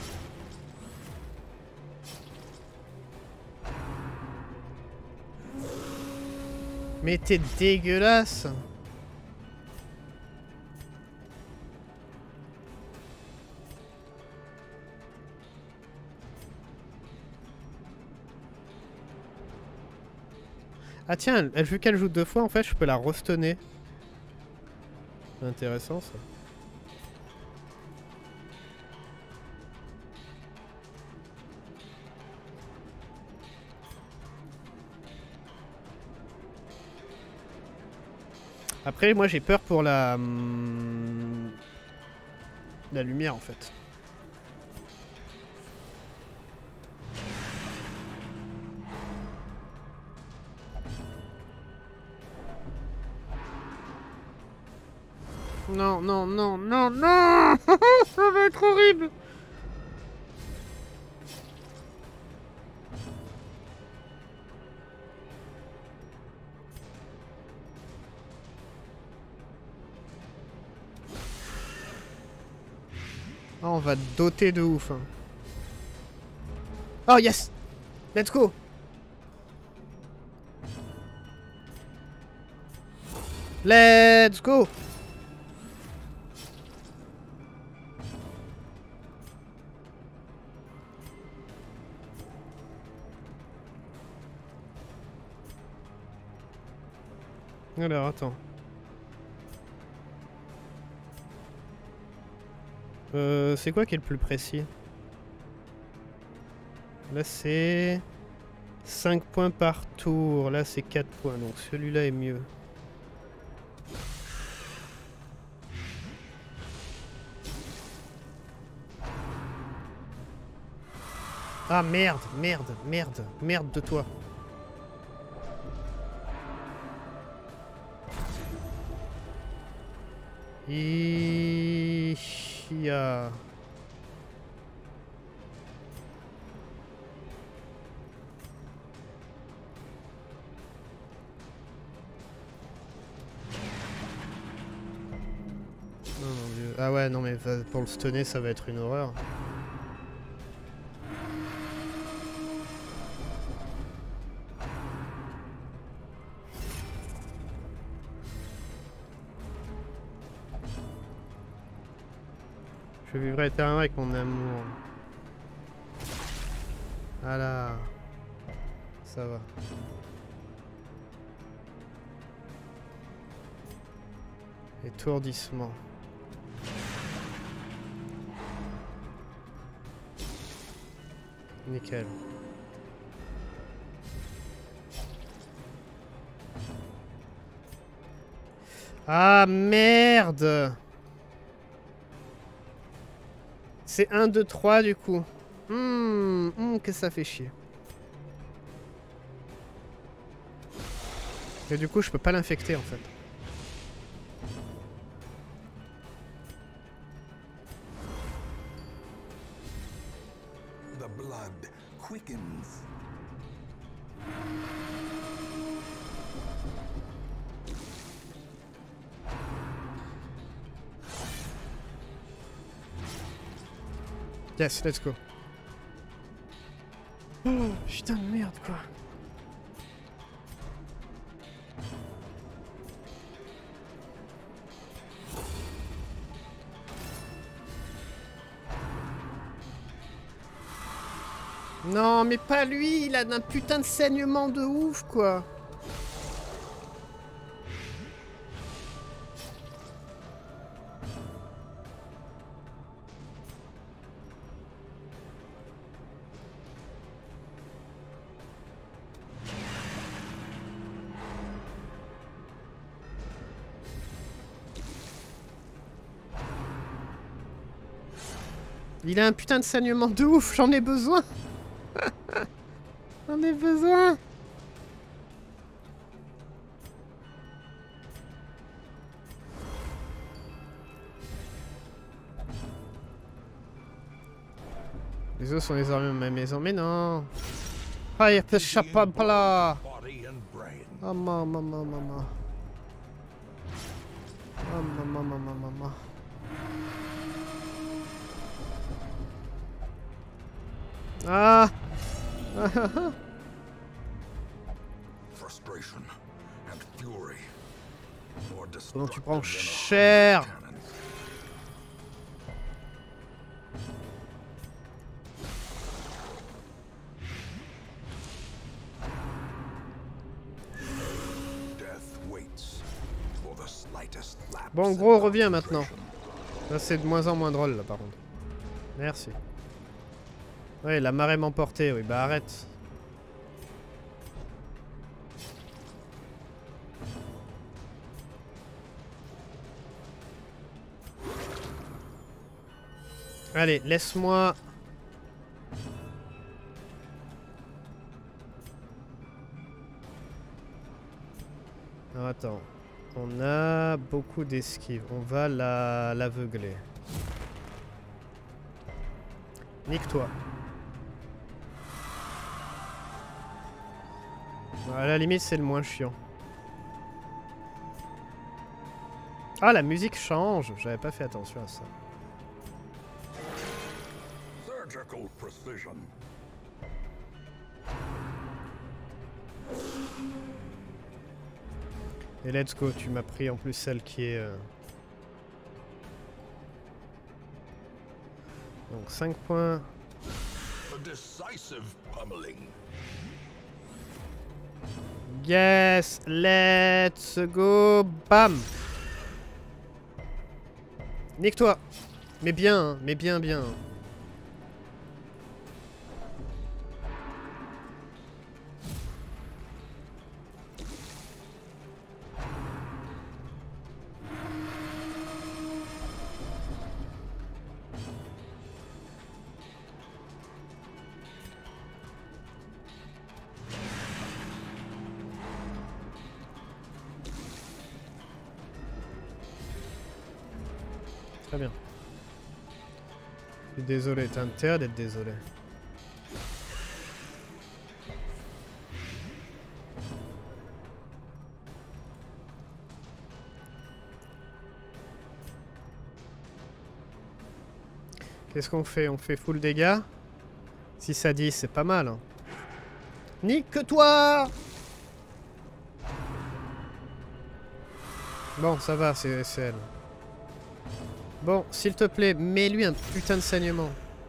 Mais t'es dégueulasse. Ah tiens, elle- vu qu'elle joue deux fois, en fait, je peux la restunner. Intéressant ça. Après, moi j'ai peur pour la... hum, la lumière en fait. Non, non, non, non, non. Ça va être horrible. Ah, on va doter de ouf. Hein. Oh yes. Let's go. Let's go. Alors, attends. Euh, c'est quoi qui est le plus précis? Là c'est cinq points par tour, là c'est quatre points, donc celui-là est mieux. Ah merde, merde, merde, merde de toi. Ia. Oh mon dieu. Ah ouais, non mais pour le stunner ça va être une horreur. Je vivrai éternellement avec mon amour. Voilà. Ça va. Étourdissement. Nickel. Ah merde! C'est un, deux, trois du coup. Hum, hum, que ça fait chier. Et du coup, je peux pas l'infecter en fait. The blood quickens. Yes, let's go. Oh, putain de merde quoi. Non, mais pas lui, il a un putain de saignement de ouf quoi. Il a un putain de saignement de ouf, j'en ai besoin. J'en ai besoin. Les os sont désormais dans ma maison, mais non. Ah, il échappe pas là. Oh maman, maman, maman. Oh maman, maman, maman. Ah. Comment tu prends cher. Bon, gros, reviens maintenant. Là, c'est de moins en moins drôle, là, par contre. Merci. Ouais, la marée m'emportait, oui, bah arrête. Allez, laisse-moi... Alors, attends. On a beaucoup d'esquives. On va la l'aveugler. Nique-toi. À la limite, c'est le moins chiant. Ah, la musique change. J'avais pas fait attention à ça. Surgical precision. Et let's go, tu m'as pris en plus celle qui est... Euh... Donc cinq points. Yes, let's go. Bam. Nique-toi. Mais bien, hein, mais bien, bien. Très bien. Je suis désolé, t'as intérêt d'être désolé. Qu'est-ce qu'on fait? On fait full dégâts? six à dix, c'est pas mal. Hein. Nique-toi! Bon, ça va, c'est elle. Bon, s'il te plaît, mets-lui un putain de saignement.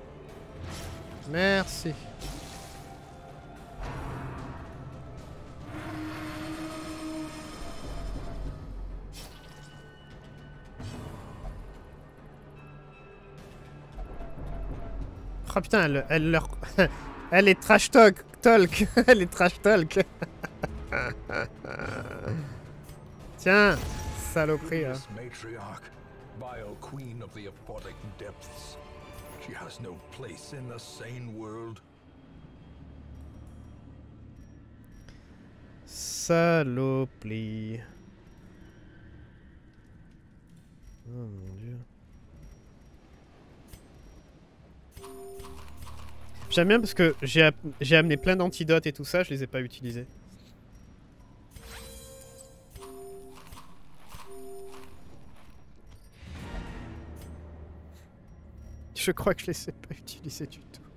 Merci. Oh putain, elle, elle leur... elle est trash talk, talk. Elle est trash talk. Tiens, saloperie. Hein. Vile queen of the aphotic depths. She has no place in the sane world. Saloperie. Oh mon dieu. J'aime bien parce que j'ai j'ai amené plein d'antidotes et tout ça, je les ai pas utilisés. Je crois que je les ai pas utilisés du tout.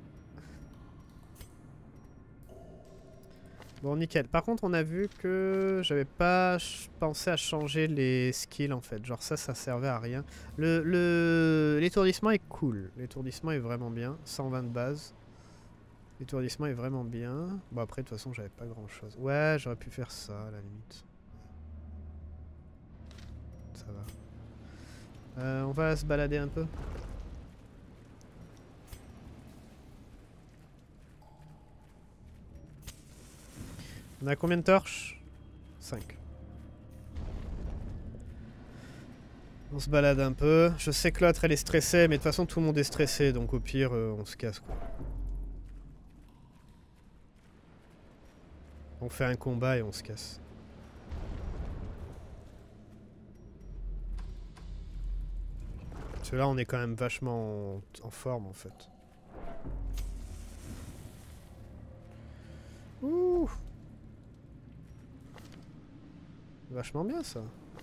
Bon, nickel. Par contre, on a vu que j'avais pas pensé à changer les skills, en fait. Genre ça, ça servait à rien. Le, le... L'étourdissement est cool. L'étourdissement est vraiment bien. cent vingt de base. L'étourdissement est vraiment bien. Bon, après, de toute façon, j'avais pas grand-chose. Ouais, j'aurais pu faire ça, à la limite. Ça va. Euh, on va se balader un peu. On a combien de torches? cinq. On se balade un peu. Je sais que l'autre elle est stressée, mais de toute façon tout le monde est stressé, donc au pire euh, on se casse quoi. On fait un combat et on se casse. Parce que là on est quand même vachement en, en forme en fait. Ouh! Vachement bien ça.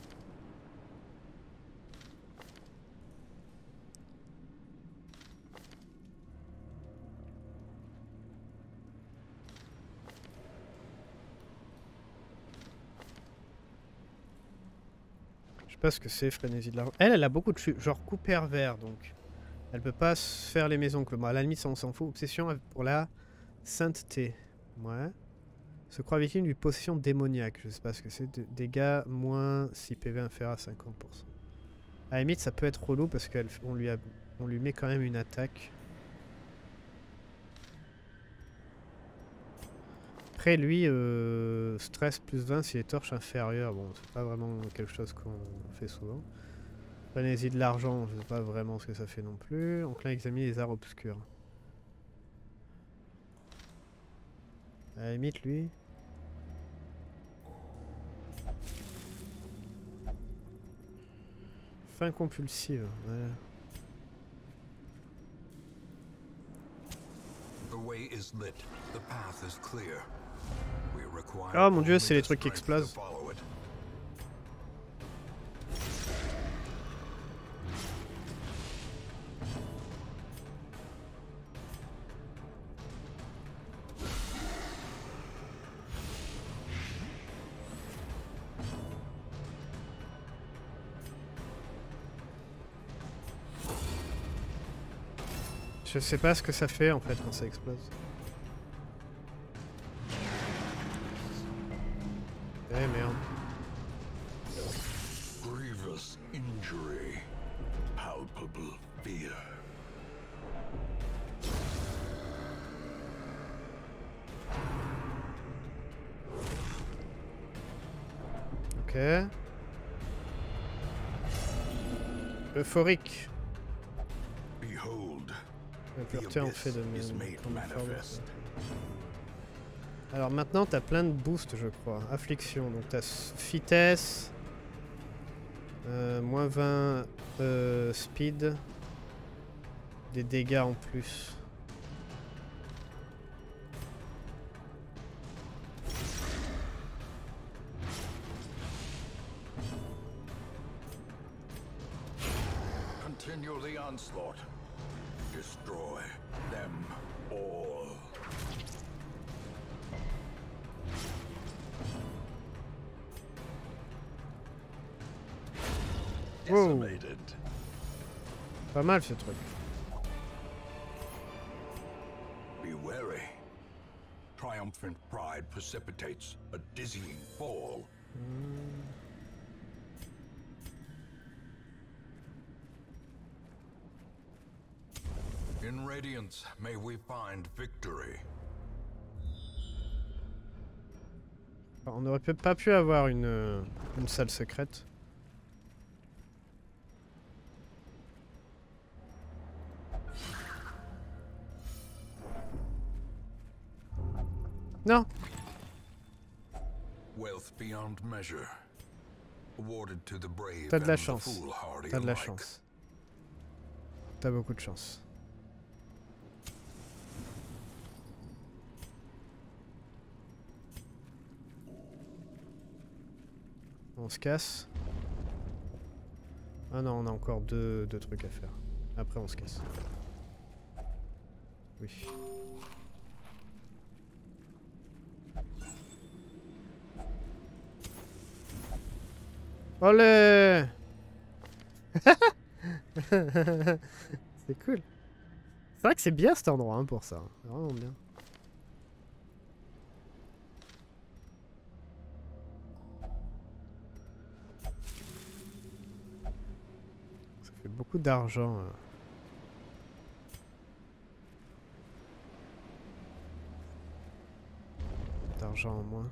Je sais pas ce que c'est, frénésie de l'argent. Elle, elle a beaucoup de genre coup pervers donc. Elle peut pas se faire les maisons que moi. À la limite, ça on s'en fout. Obsession pour la sainteté. Ouais. Se croit victime d'une possession démoniaque. Je sais pas ce que c'est. Dégâts moins si P V inférieur à cinquante pour cent. À la limite, ça peut être relou parce qu'on lui, a... on lui met quand même une attaque. Après, lui, euh... stress plus vingt si les torches inférieures. Bon, c'est pas vraiment quelque chose qu'on fait souvent. Frénésie de l'argent, je sais pas vraiment ce que ça fait non plus. Enclin à examiner les arts obscurs. À la limite, lui... Fin compulsive, voilà. Oh mon dieu, c'est les trucs qui explosent. Je sais pas ce que ça fait en fait quand ça explose. Eh merde. Grievous injury, palpable fear. Ok. Euphorique. Behold, La the pureté en fait de abyss is mes... made de mes manifest. Alors maintenant, t'as plein de boosts, je crois. Affliction, donc t'as vitesse, euh, moins vingt euh, speed, des dégâts en plus. Continue the onslaught. Destroy them all. Wow. Decimated. Pas mal ce truc. Be wary. Triumphant pride precipitates a dizzying fall. In Radiance, may we find victory. On n'aurait peut- pas pu avoir une, euh, une salle secrète. Non. Wealth beyond measure. Awarded to the brave T'as de la and the chance. foolhardy T'as de la alike. chance. T'as beaucoup de chance. On se casse. Ah non, on a encore deux, deux trucs à faire. Après on se casse. Oui. Olé. C'est cool. C'est vrai que c'est bien cet endroit hein, pour ça. C'est vraiment bien. Ça fait beaucoup d'argent. euh. D'argent en moins.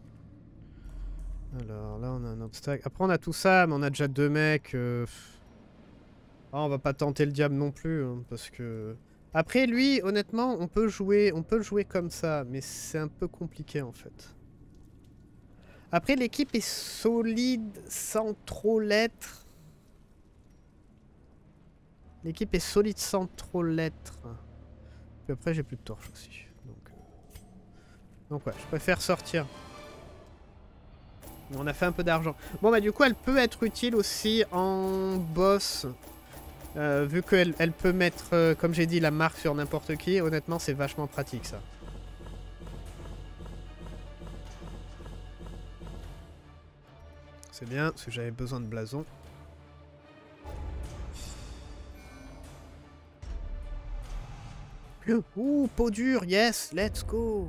Alors là on a un obstacle. Après on a tout ça, mais on a déjà deux mecs. Euh... Ah, on va pas tenter le diable non plus, hein, parce que... Après lui, honnêtement, on peut jouer, on peut le jouer comme ça, mais c'est un peu compliqué en fait. Après l'équipe est solide sans trop l'être. L'équipe est solide sans trop l'être. Puis après j'ai plus de torches aussi. Donc, euh... donc ouais, je préfère sortir. On a fait un peu d'argent. Bon bah du coup elle peut être utile aussi en boss. Euh, vu qu'elle elle peut mettre, euh, comme j'ai dit, la marque sur n'importe qui. Honnêtement c'est vachement pratique ça. C'est bien, parce que j'avais besoin de blason. Ouh, peau dure, yes, let's go.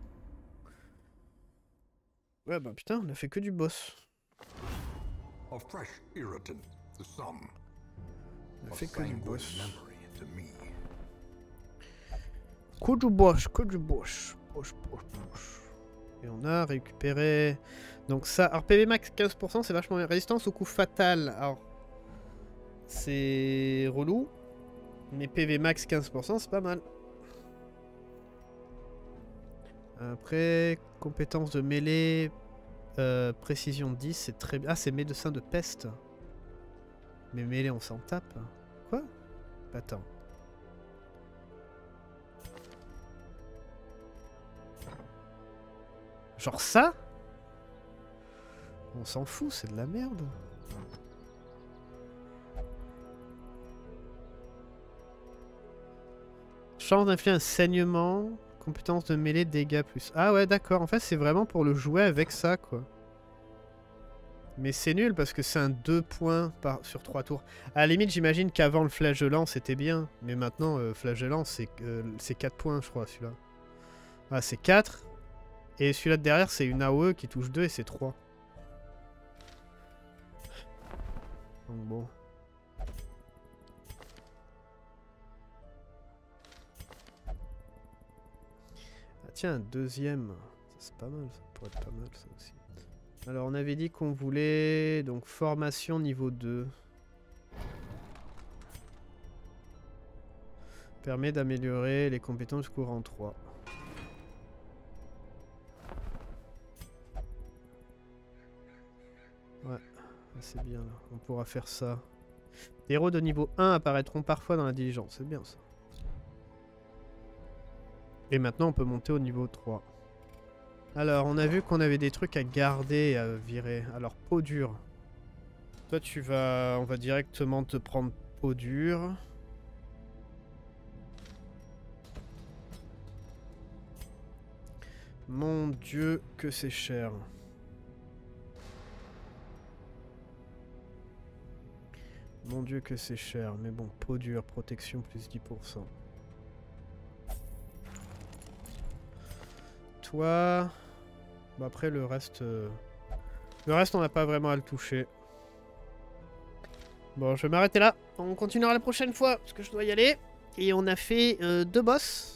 Ouais bah putain, on a fait que du boss. A fresh irritant, the sun. On a A fait que du sanguine boss. memory to me. Que du boss, que du boss. Boss, boss, boss. Et on a récupéré... Donc ça, alors P V max quinze pour cent, c'est vachement bien. Résistance au coup fatal, alors... C'est relou. Mais P V max quinze pour cent, c'est pas mal. Après, compétence de mêlée, euh, précision dix, c'est très bien. Ah, c'est médecin de peste. Mais mêlée, on s'en tape. Quoi? Attends. Genre ça? On s'en fout, c'est de la merde. Chance d'infliger un saignement. Compétence de mêlée, dégâts plus. Ah ouais, d'accord. En fait, c'est vraiment pour le jouer avec ça, quoi. Mais c'est nul parce que c'est un deux points par... sur trois tours. À la limite, j'imagine qu'avant le flagellant, c'était bien. Mais maintenant, euh, flagellant, c'est euh, quatre points, je crois, celui-là. Ah, c'est quatre. Et celui-là de derrière, c'est une A O E qui touche deux et c'est trois. Donc bon. Ah tiens, un deuxième. C'est pas mal, ça pourrait être pas mal ça aussi. Alors on avait dit qu'on voulait donc formation niveau deux. Permet d'améliorer les compétences courant trois. Ouais, c'est bien là. On pourra faire ça. Les héros de niveau un apparaîtront parfois dans la diligence. C'est bien ça. Et maintenant on peut monter au niveau trois. Alors on a vu qu'on avait des trucs à garder et à virer. Alors peau dure. Toi tu vas... On va directement te prendre peau dure. Mon Dieu que c'est cher. Mon Dieu que c'est cher. Mais bon, peau dure, protection plus dix pour cent. Toi... Bon après le reste... Euh... Le reste on n'a pas vraiment à le toucher. Bon je vais m'arrêter là. On continuera la prochaine fois parce que je dois y aller. Et on a fait euh, deux boss.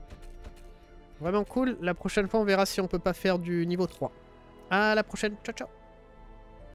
Vraiment cool. La prochaine fois on verra si on peut pas faire du niveau trois. À la prochaine. Ciao ciao.